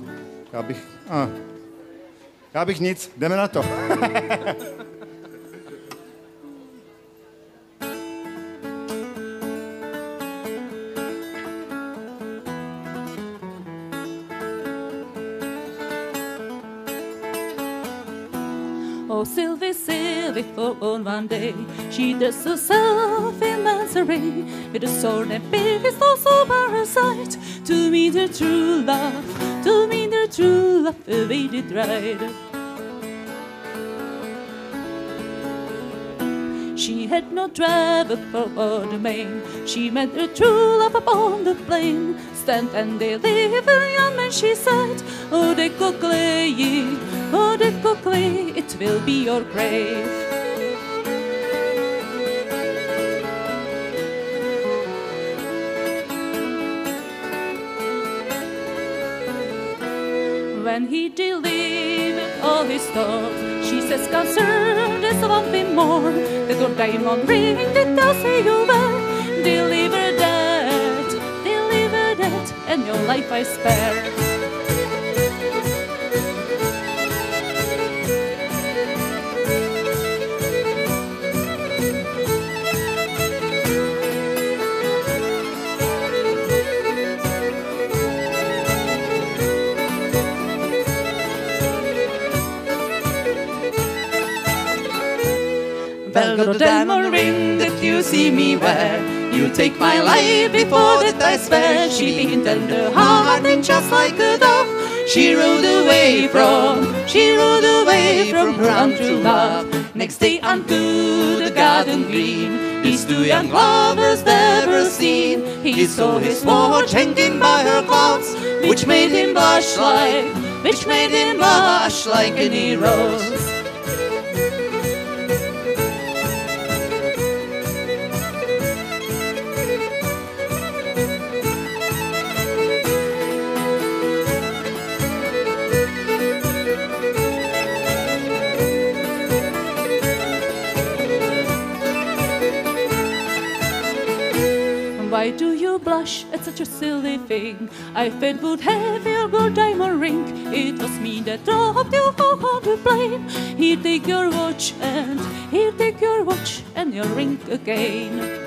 Já bych nic, jdeme na to. Oh, Sylvie, Sylvie, for on one day, she dressed herself in lingerie, with a sword and big pistol so by her side, to meet her true love, to meet her true love, away did ride. She had no travel for the main. She met her true love upon the plain. Stand and they live a young man, she said. Oh, de Coquelin, oh, de Coquelin, it will be your grave. When he delivered all his thoughts, she says, concerned there's one thing more. The good diamond ring that I'll say you well. Deliver that, and your life I spare. Well, got a diamond ring that you see me wear. You take my life before that I swear. She been tender hearted just like a dove. She rode away from her untrue love. Next day unto the garden green, these two young lovers never seen. He saw his watch hanging by her clothes, which made him blush like any rose. Why do you blush at such a silly thing? I fed would have your gold diamond ring. It was me that robbed you for to blame. He'll take your watch and your ring again.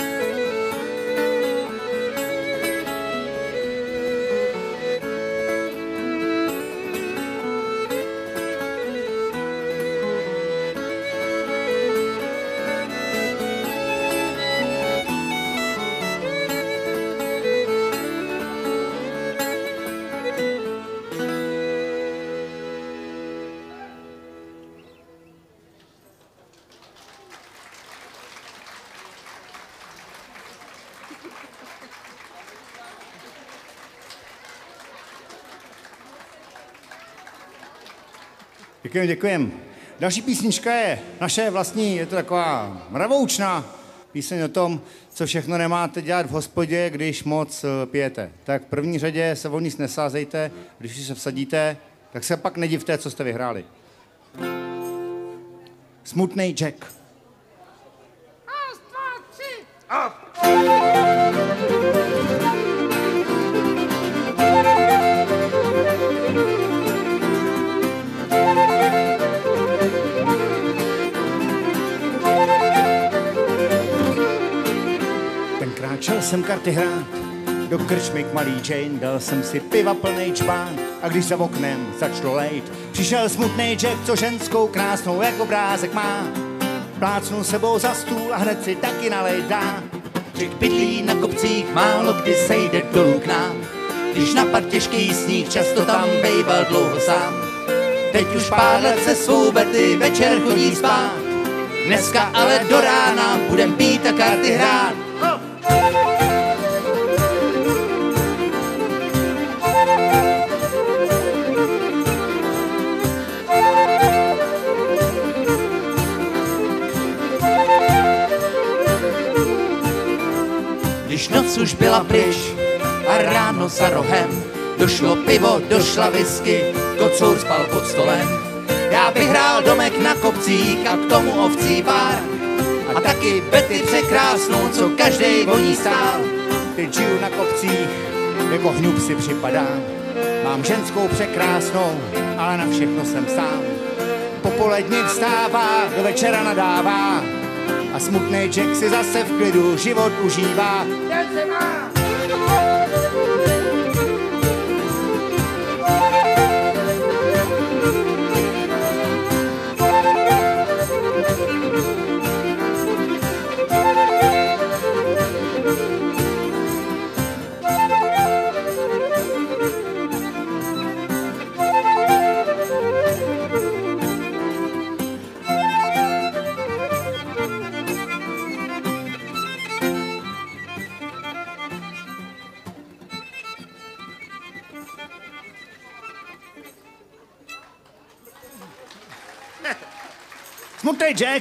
Děkujem. Další písnička je naše vlastní, je to taková mravoučná píseň o tom, co všechno nemáte dělat v hospodě, když moc pijete. Tak v první řadě se o nic nesázejte, když se vsadíte, tak se pak nedivte, co jste vyhráli. Smutnej Jack. Raz, dva, tři. Šel jsem karty hrát do krčmy k malý Jane, dal jsem si piva plnej čpán a když za oknem začalo lejt, přišel smutnej Jack, co ženskou krásnou jak obrázek má. Plácnul sebou za stůl a hned si taky nalejt dá. Jack bydlí na kopcích, málo kdy sejde dolů k nám. Když napad těžký sníh, často tam bejval dlouho sám. Teď už pár let se svou Betty večer chodí spát. Dneska ale do rána budem pít a karty hrát. Když noc už byla pryč a ráno za rohem došlo pivo, došla whisky, kocour spal pod stolem. Já vyhrál domek na kopcích a k tomu ovcí pár a taky Betty překrásnou, co každej voní stál. Teď žiju na kopcích, jako hňub si připadám. Mám ženskou překrásnou, ale na všechno jsem sám. Popolední vstává, do večera nadává a smutný Jack si zase v klidu život užívá. Ten se má! Smutný Jack.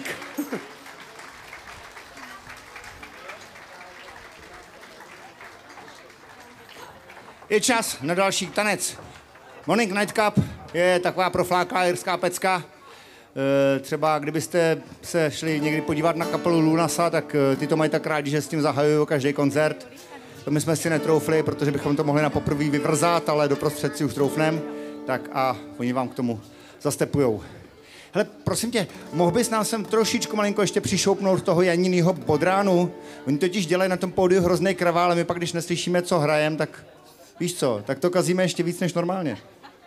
Je čas na další tanec. Morning Nightcap je taková profláklá irská pecka. Třeba kdybyste se šli někdy podívat na kapelu Lunasa, tak ty to mají tak rádi, že s tím zahajují každý koncert. To my jsme si netroufli, protože bychom to mohli na poprvé vyvrzát, ale doprostřed si už troufnem. Tak a oni vám k tomu zastepujou. Hele, prosím tě, mohl bys nám sem trošičku malinko ještě přišoupnout toho Janinýho Bodránu? Oni totiž dělají na tom pódiu hrozný kravál, ale my pak, když neslyšíme, co hrajem, tak víš co, tak to kazíme ještě víc než normálně.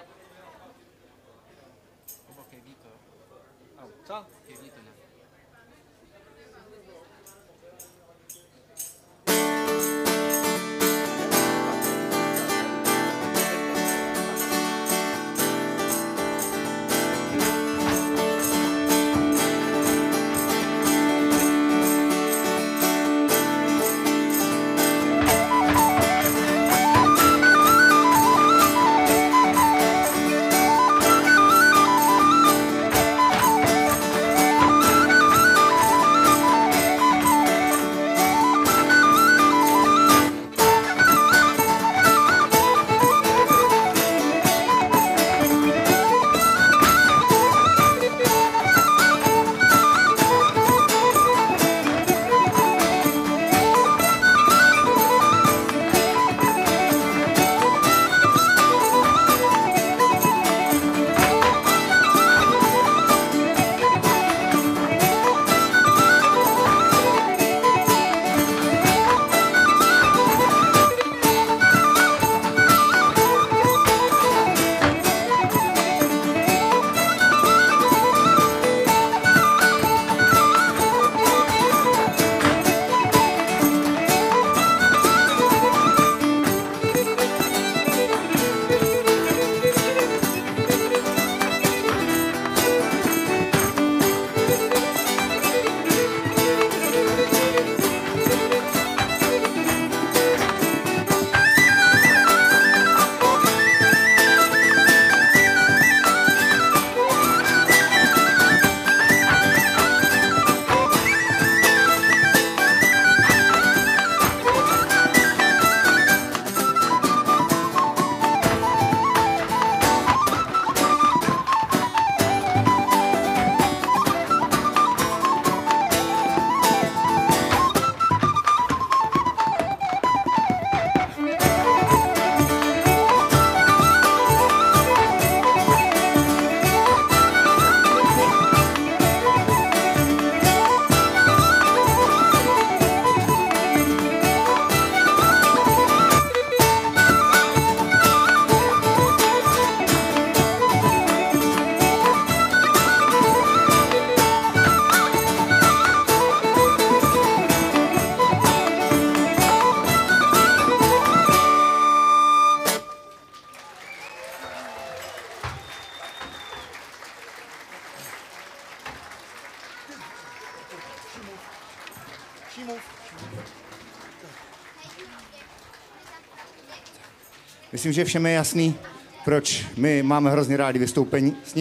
Myslím, že všem je jasný, proč my máme hrozně rádi vystoupení s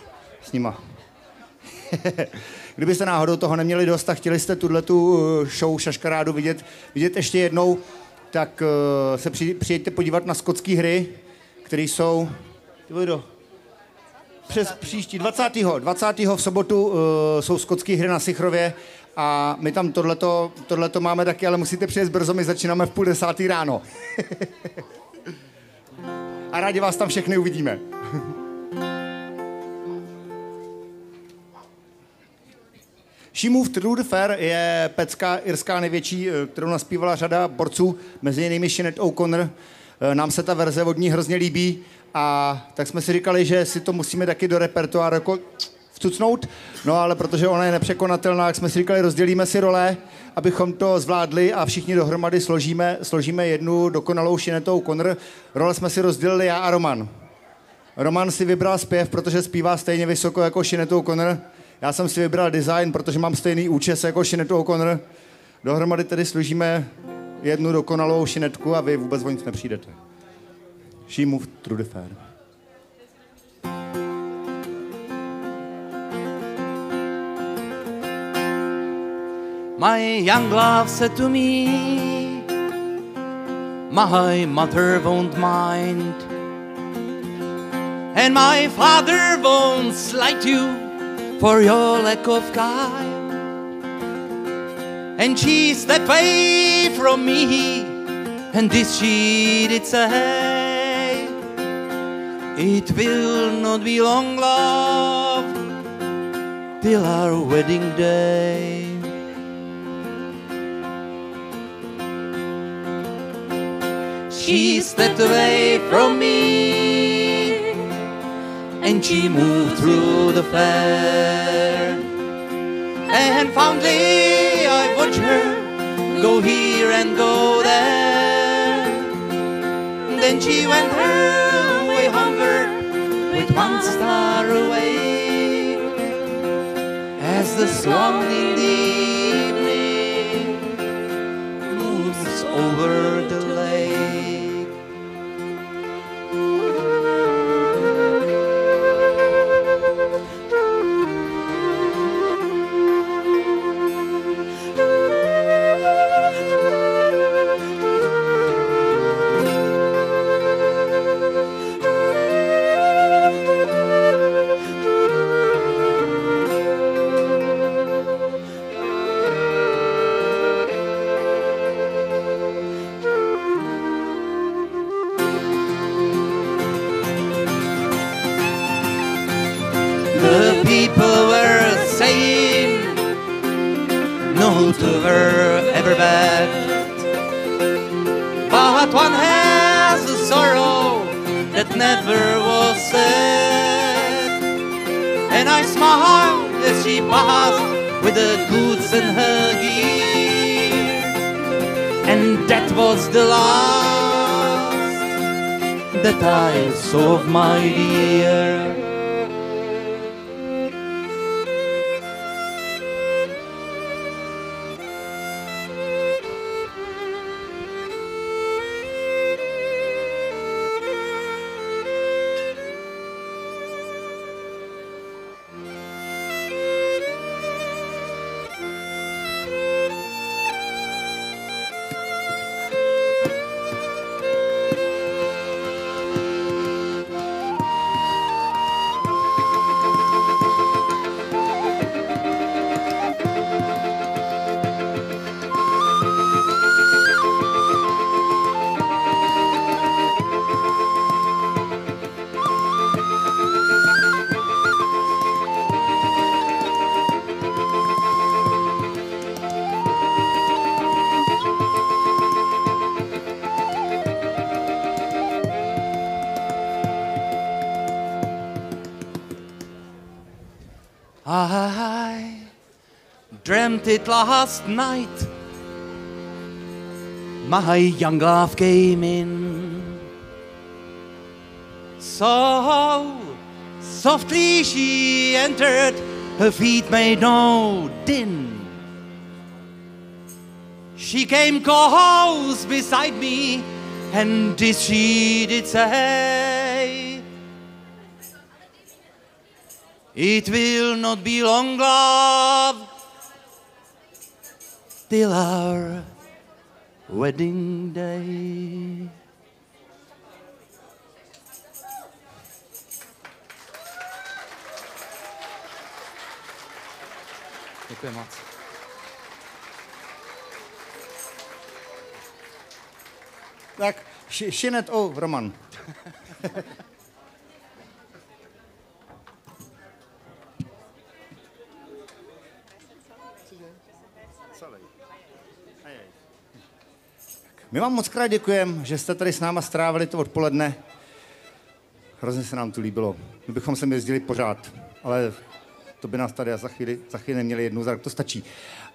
nima. Kdybyste náhodou toho neměli dost a chtěli jste tu show šaškarádu vidět ještě jednou, tak se přijeďte podívat na skotské hry, které jsou přes příští 20. v sobotu jsou skotské hry na Sichrově a my tam tohleto máme taky, ale musíte přijet brzo, my začínáme v 9:30 ráno. A rádi vás tam všechny uvidíme. She Moved Through the Fair je pecka irská největší, kterou naspívala řada borců, mezi jinými Sinead O'Connor. Nám se ta verze od ní hrozně líbí a tak jsme si říkali, že si to musíme taky do repertoáru jako vcucnout. No ale protože ona je nepřekonatelná, tak jsme si říkali, rozdělíme si role, abychom to zvládli a všichni dohromady složíme jednu dokonalou Sinead O'Connor. Role jsme si rozdělili já a Roman. Roman si vybral zpěv, protože zpívá stejně vysoko jako Sinead O'Connor. Já jsem si vybral design, protože mám stejný účes jako Sinead O'Connor. Dohromady tedy složíme jednu dokonalou Sineadku a vy vůbec o nic nepřijdete. She Moved Through the Fair. My young love said to me, my mother won't mind, and my father won't slight you for your lack of kind. And she stepped away from me, and this she did say, it will not be long, love, till our wedding day. She stepped away from me, and she moved through the fair, and fondly I watched her go here and go there. Then she went her way homeward with one star away, as the swan in the evening moves over the lake. The people were saying no to her ever bad, but one has a sorrow that never was said. And I smiled as she passed with the goods in her gear, and that was the last that I saw of my dear. I dreamt it last night. My young love came in. So softly she entered, her feet made no din. She came close beside me, and this she did say, it will not be long, love, till our wedding day. Děkuji moc. Tak, Šinet O, Roman. My vám moc krát děkujeme, že jste tady s náma strávili to odpoledne. Hrozně se nám tu líbilo. My bychom sem jezdili pořád, ale to by nás tady za chvíli neměli jednou za rok, to stačí.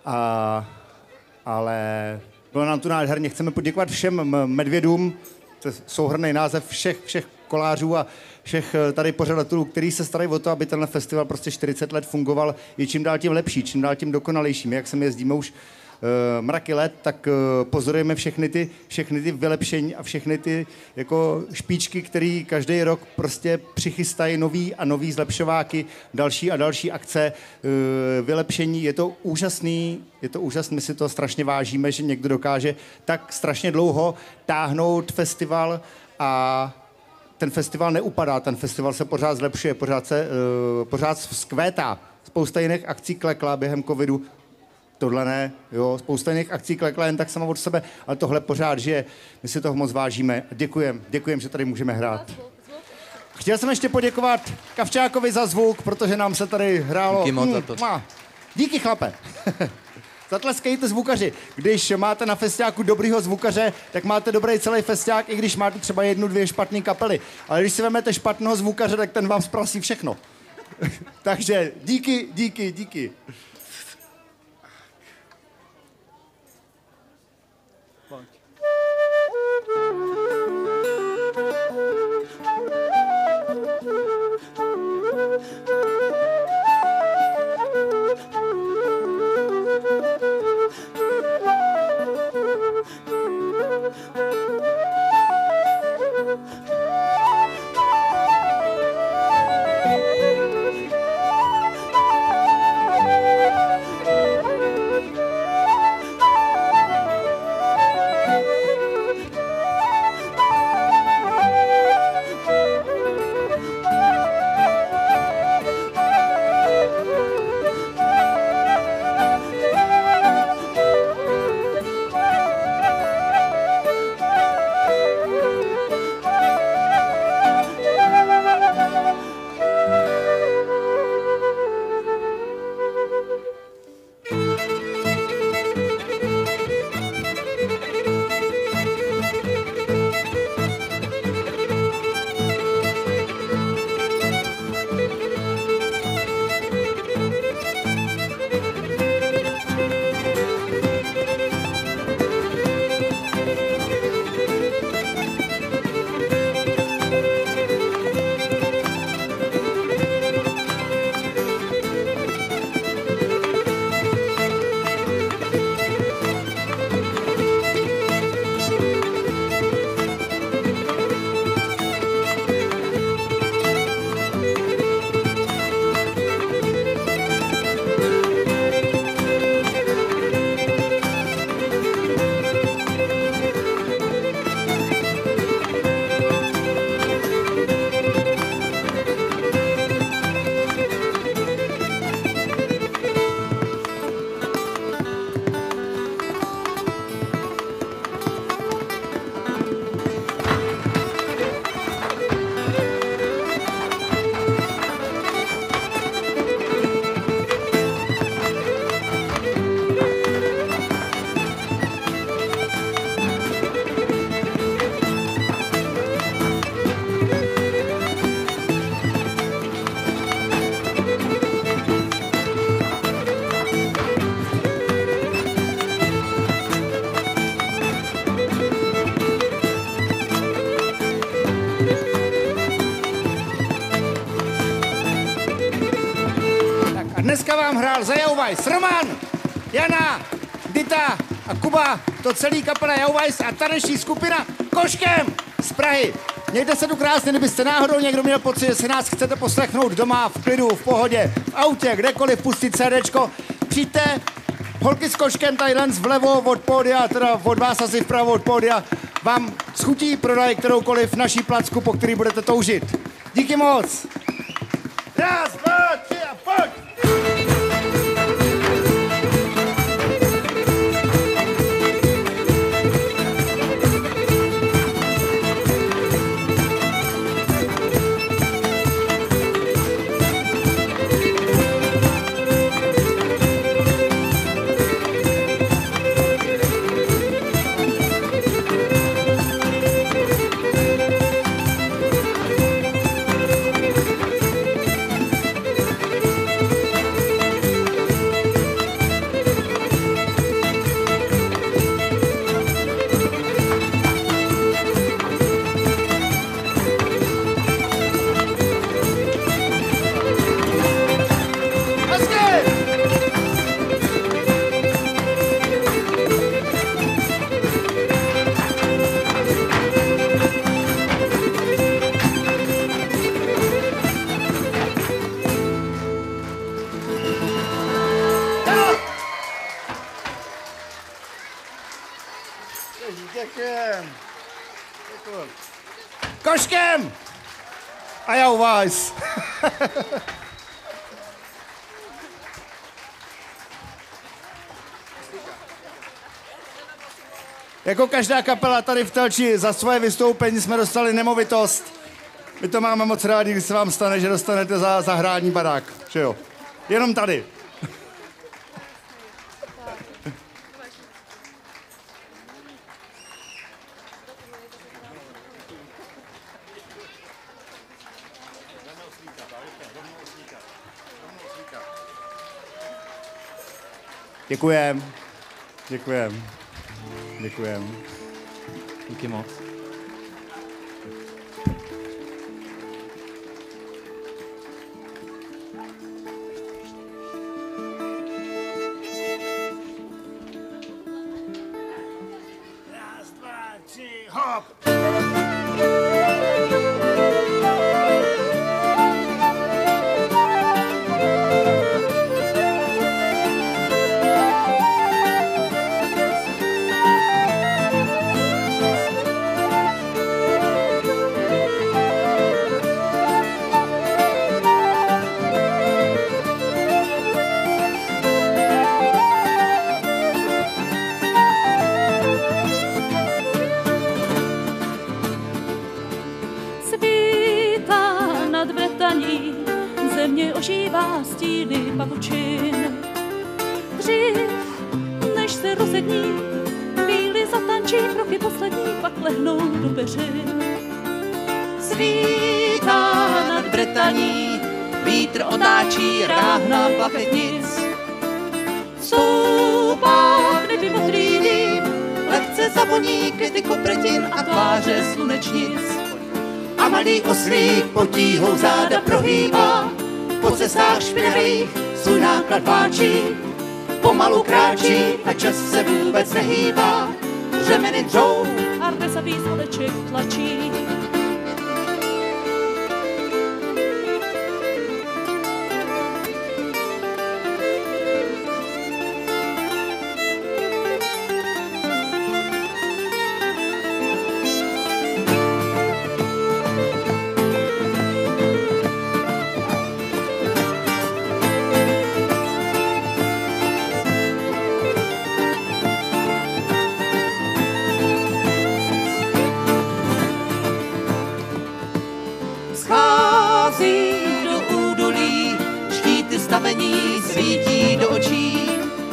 Ale bylo nám tu nádherně. Chceme poděkovat všem medvědům, to je souhrnný název všech kolářů a všech tady pořadatelů, kteří se starají o to, aby tenhle festival prostě 40 let fungoval, je čím dál tím lepší, čím dál tím dokonalejší. My, jak sem jezdíme už mraky let, tak pozorujeme všechny ty vylepšení a všechny ty jako špičky, které každý rok prostě přichystají nový a nový zlepšováky, další a další akce, vylepšení. Je to úžasný, my si to strašně vážíme, že někdo dokáže tak strašně dlouho táhnout festival a ten festival neupadá, ten festival se pořád zlepšuje, pořád vzkvétá. Spousta jiných akcí klekla během covidu, tohle ne, jo, spousta jiných akcí klekla jen tak sama od sebe, ale tohle pořád žije. My si toho moc vážíme. Děkujem, že tady můžeme hrát. Chtěl jsem ještě poděkovat Kavčákovi za zvuk, protože nám se tady hrálo. Díky moc za to. Díky, chlape. Zatleskejte zvukaři. Když máte na festiáku dobrýho zvukaře, tak máte dobrý celý festiák, i když máte třeba 1-2 špatný kapely. Ale když si vezmete špatného zvukaře, tak ten vám zprasí všechno. Takže díky. Dneska vám hrál za Jauwajs Roman, Jana, Dita a Kuba, to celý kapela Jauwajs a taneční skupina Koškem z Prahy. Mějte se tu krásně, kdybyste náhodou někdo měl pocit, že si nás chcete poslechnout doma, v klidu, v pohodě, v autě, kdekoliv, pustit CDčko. Přijďte, holky s Koškem, tadyhle vlevo od pódia, teda od vás asi vpravo od pódia, vám schutí prodají kteroukoliv naší placku, po který budete toužit. Díky moc. 1, 2, 3 a pojď! Děkujem. Děkujem. Koškem! A já u vás. Jako každá kapela tady v Telči za svoje vystoupení jsme dostali nemovitost. My to máme moc rádi, když se vám stane, že dostanete za zahrádní barák. Že jo? Jenom tady. Děkujem. Děkujem. Děkujem. Díky moc. Raz, dva, tři, hop! Země ožívá stíny pavučin. Dřív, než se rozední, chvíli zatančí kroky poslední, pak lehnou do peřin. Svítá nad Bretaní, vítr otáčí ráhna plachetnic. Stoupá v nebi modrý dým, Lehce zavoní květy kopretin a tváře slunečnic. A malý oslík potíhou záda prohýbá, po cestách špinavých svůj náklad vláčí. Pomalu kráčí a čas se vůbec nehýbá, řemeny dřou a rdesavý zvoneček tlačí. Stavení svítí do očí,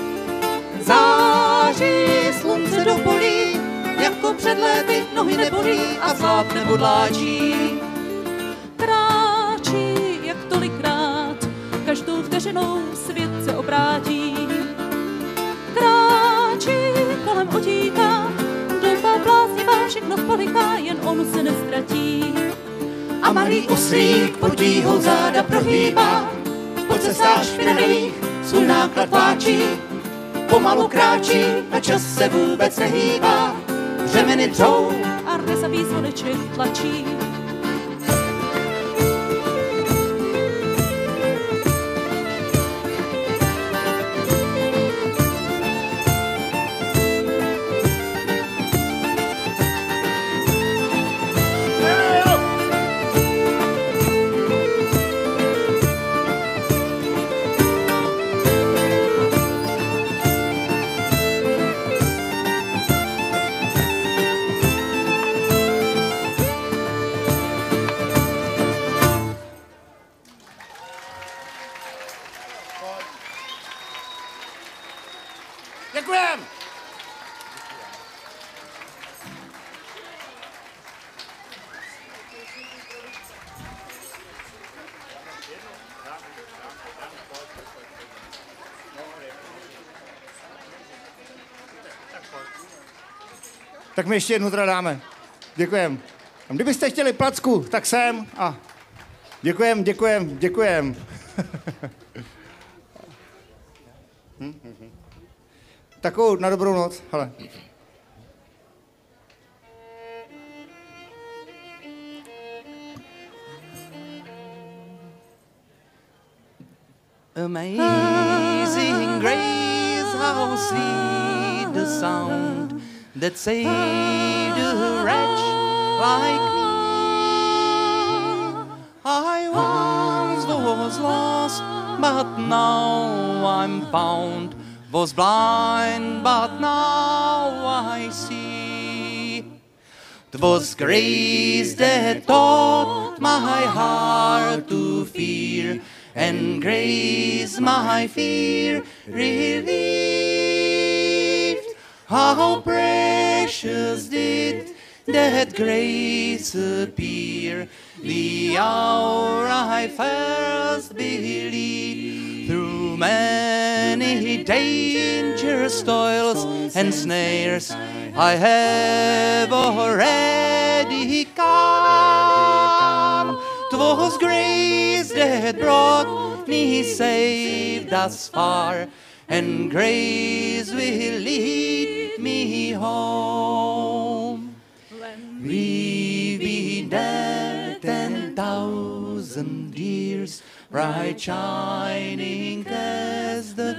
září slunce do polí, jako před léty nohy nebolí a zlát nebodláčí. Kráčí, jak tolikrát, každou vteřinou svět se obrátí. Kráčí, kolem utíká, doba bláznivá, všechno poliká, jen on se nestratí. A malý oslík potíhou záda prohýbá, po cestách špinavých svůj náklad vláčí. Pomalu kráčí a čas se vůbec nehýbá, řemeny dřou a rdesavý zvoneček tlačí. Děkujem! Tak my ještě jednu teda dáme. Děkujem. A kdybyste chtěli placku, tak sem. A děkujem. Takovou na dobrou noc, hele. Amazing grace, how sweet the sound that saved a wretch like me. I once was lost, but now I'm found. Was blind, but now I see. 'Twas grace that taught my heart to fear, and grace my fear relieved. How precious did that grace appear the hour I first believed. Through many dangers, toils, and snares I have already come. 'Twas grace that brought me safe thus far, and grace will lead me home. We've been dead 10,000 years, bright shining as the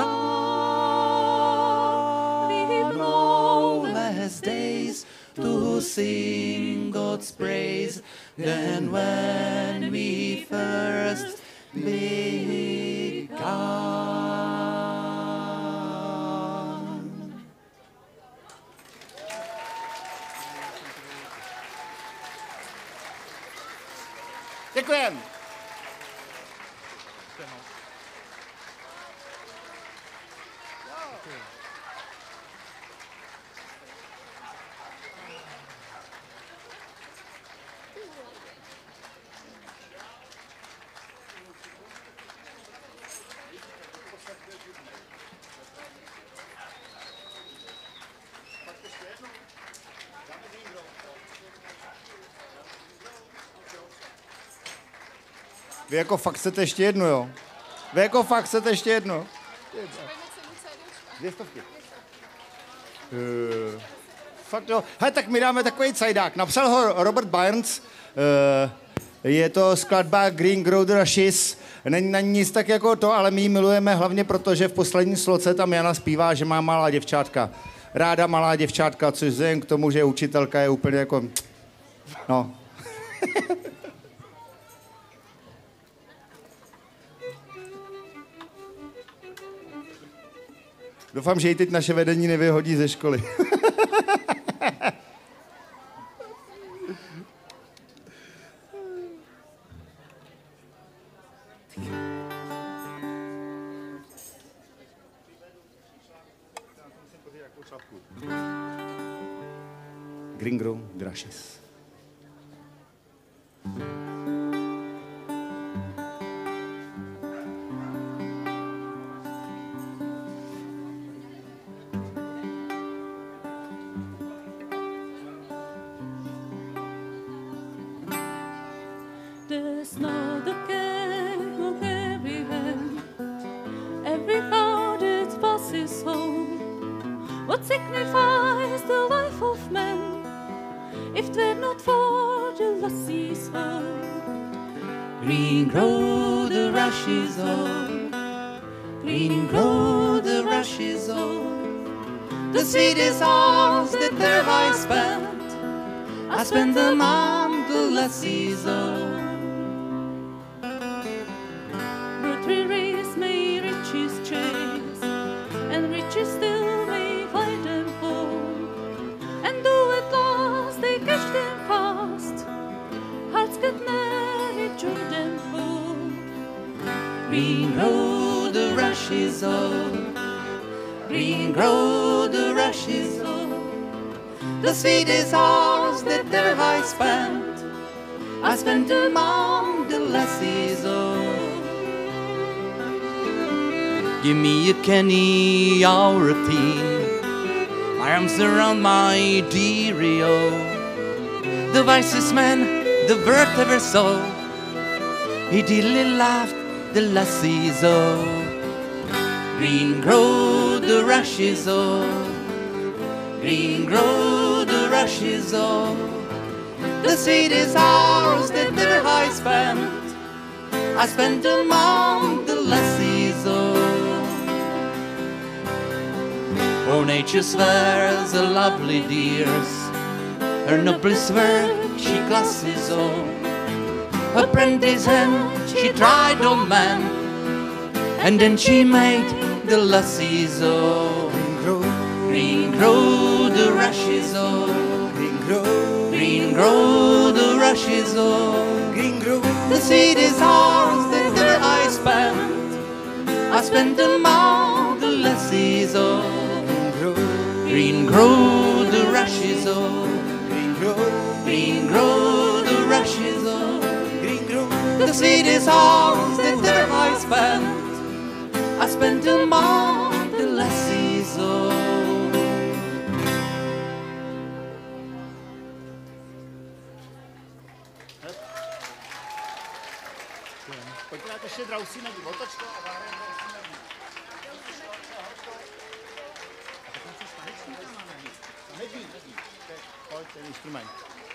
sun. We've no less days to sing God's praise than when we first began. Děkujem. Vy jako fakt chcete ještě jednu, jo? Vy jako fakt chcete ještě jednu? 200. Fakt jo. Hele, tak my dáme takový cajdák. Napsal ho Robert Burns. Je to skladba Green Grow the Rushes. Není na ní nic tak jako to, ale my ji milujeme hlavně proto, že v poslední sloce tam Jana zpívá, že má malá děvčátka. Ráda malá děvčátka, což vzhledem k tomu, že učitelka je úplně jako... No. Doufám, že ji teď naše vedení nevyhodí ze školy. Green Grow the Rushes. The snow, the care of every hand, every heart that passes home. What signifies the life of man if 'twere not for the lassie's home? Green grow the rushes on, green grow the rushes on. The sweetest hours that there I spent them on the lassie's own. Race may riches chase, and riches still may find them home. And though at last they catch them fast, hearts get merry, joy them home. Green grow the rushes on, green grow the rushes on. The sweetest hours that ever I spent them on the lassie's own. Give me a canny hour of teen, my arms around my dearie, oh. The wisest man the world ever saw, he dearly loved the lassies, oh. Green grow the rushes, oh. Green grow the rushes, oh. The sweetest hours that ever I spent them on the lassies, oh. Oh, nature swears a lovely dears her noblest work she classes on. Apprentice hand she tried on man, and then she made the lassies of. Green grow the rushes of. Green grow the rushes of. The seed is ours, the dinner I spent them all the lassies of. Green grow the rushes of. Green grow the rushes of. The seed is ours, the dinner I spent them all the lassies of. Pojďme na to ještě drausí medí, otočko a zároveň drausí medí. A tak něco s tanečníkama medí. Medí. Pojď, ten instrument.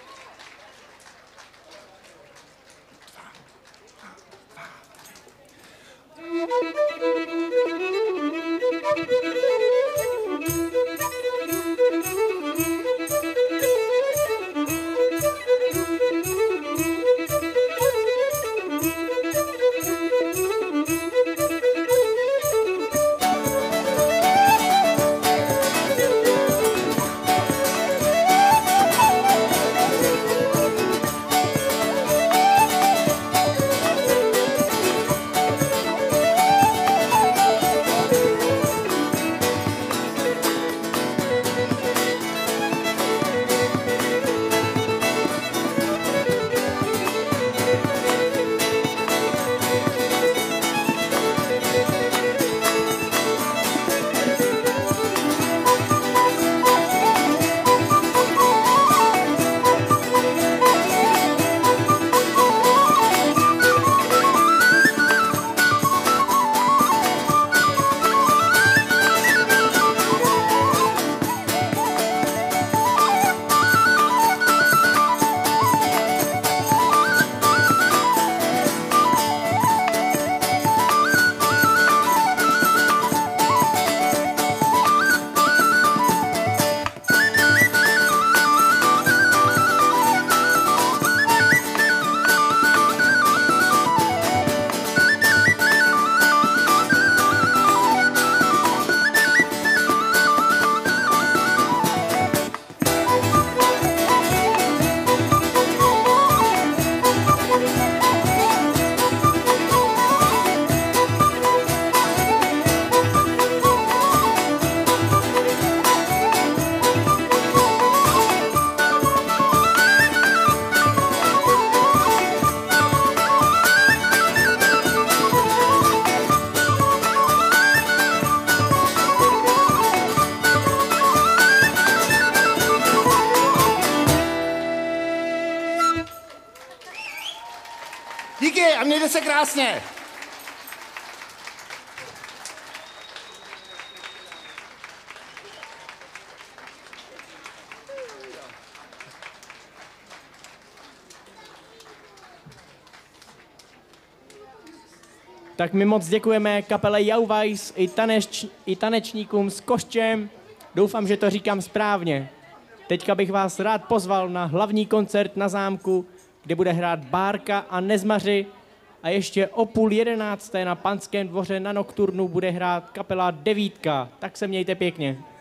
Díky a mějte se krásně. Tak my moc děkujeme kapele Jauweiss i tanečníkům s Koščem. Doufám, že to říkám správně. Teďka bych vás rád pozval na hlavní koncert na zámku, kde bude hrát Bárka a Nezmaři a ještě o 10:30 na Panském dvoře na Nokturnu bude hrát kapela Devítka. Tak se mějte pěkně.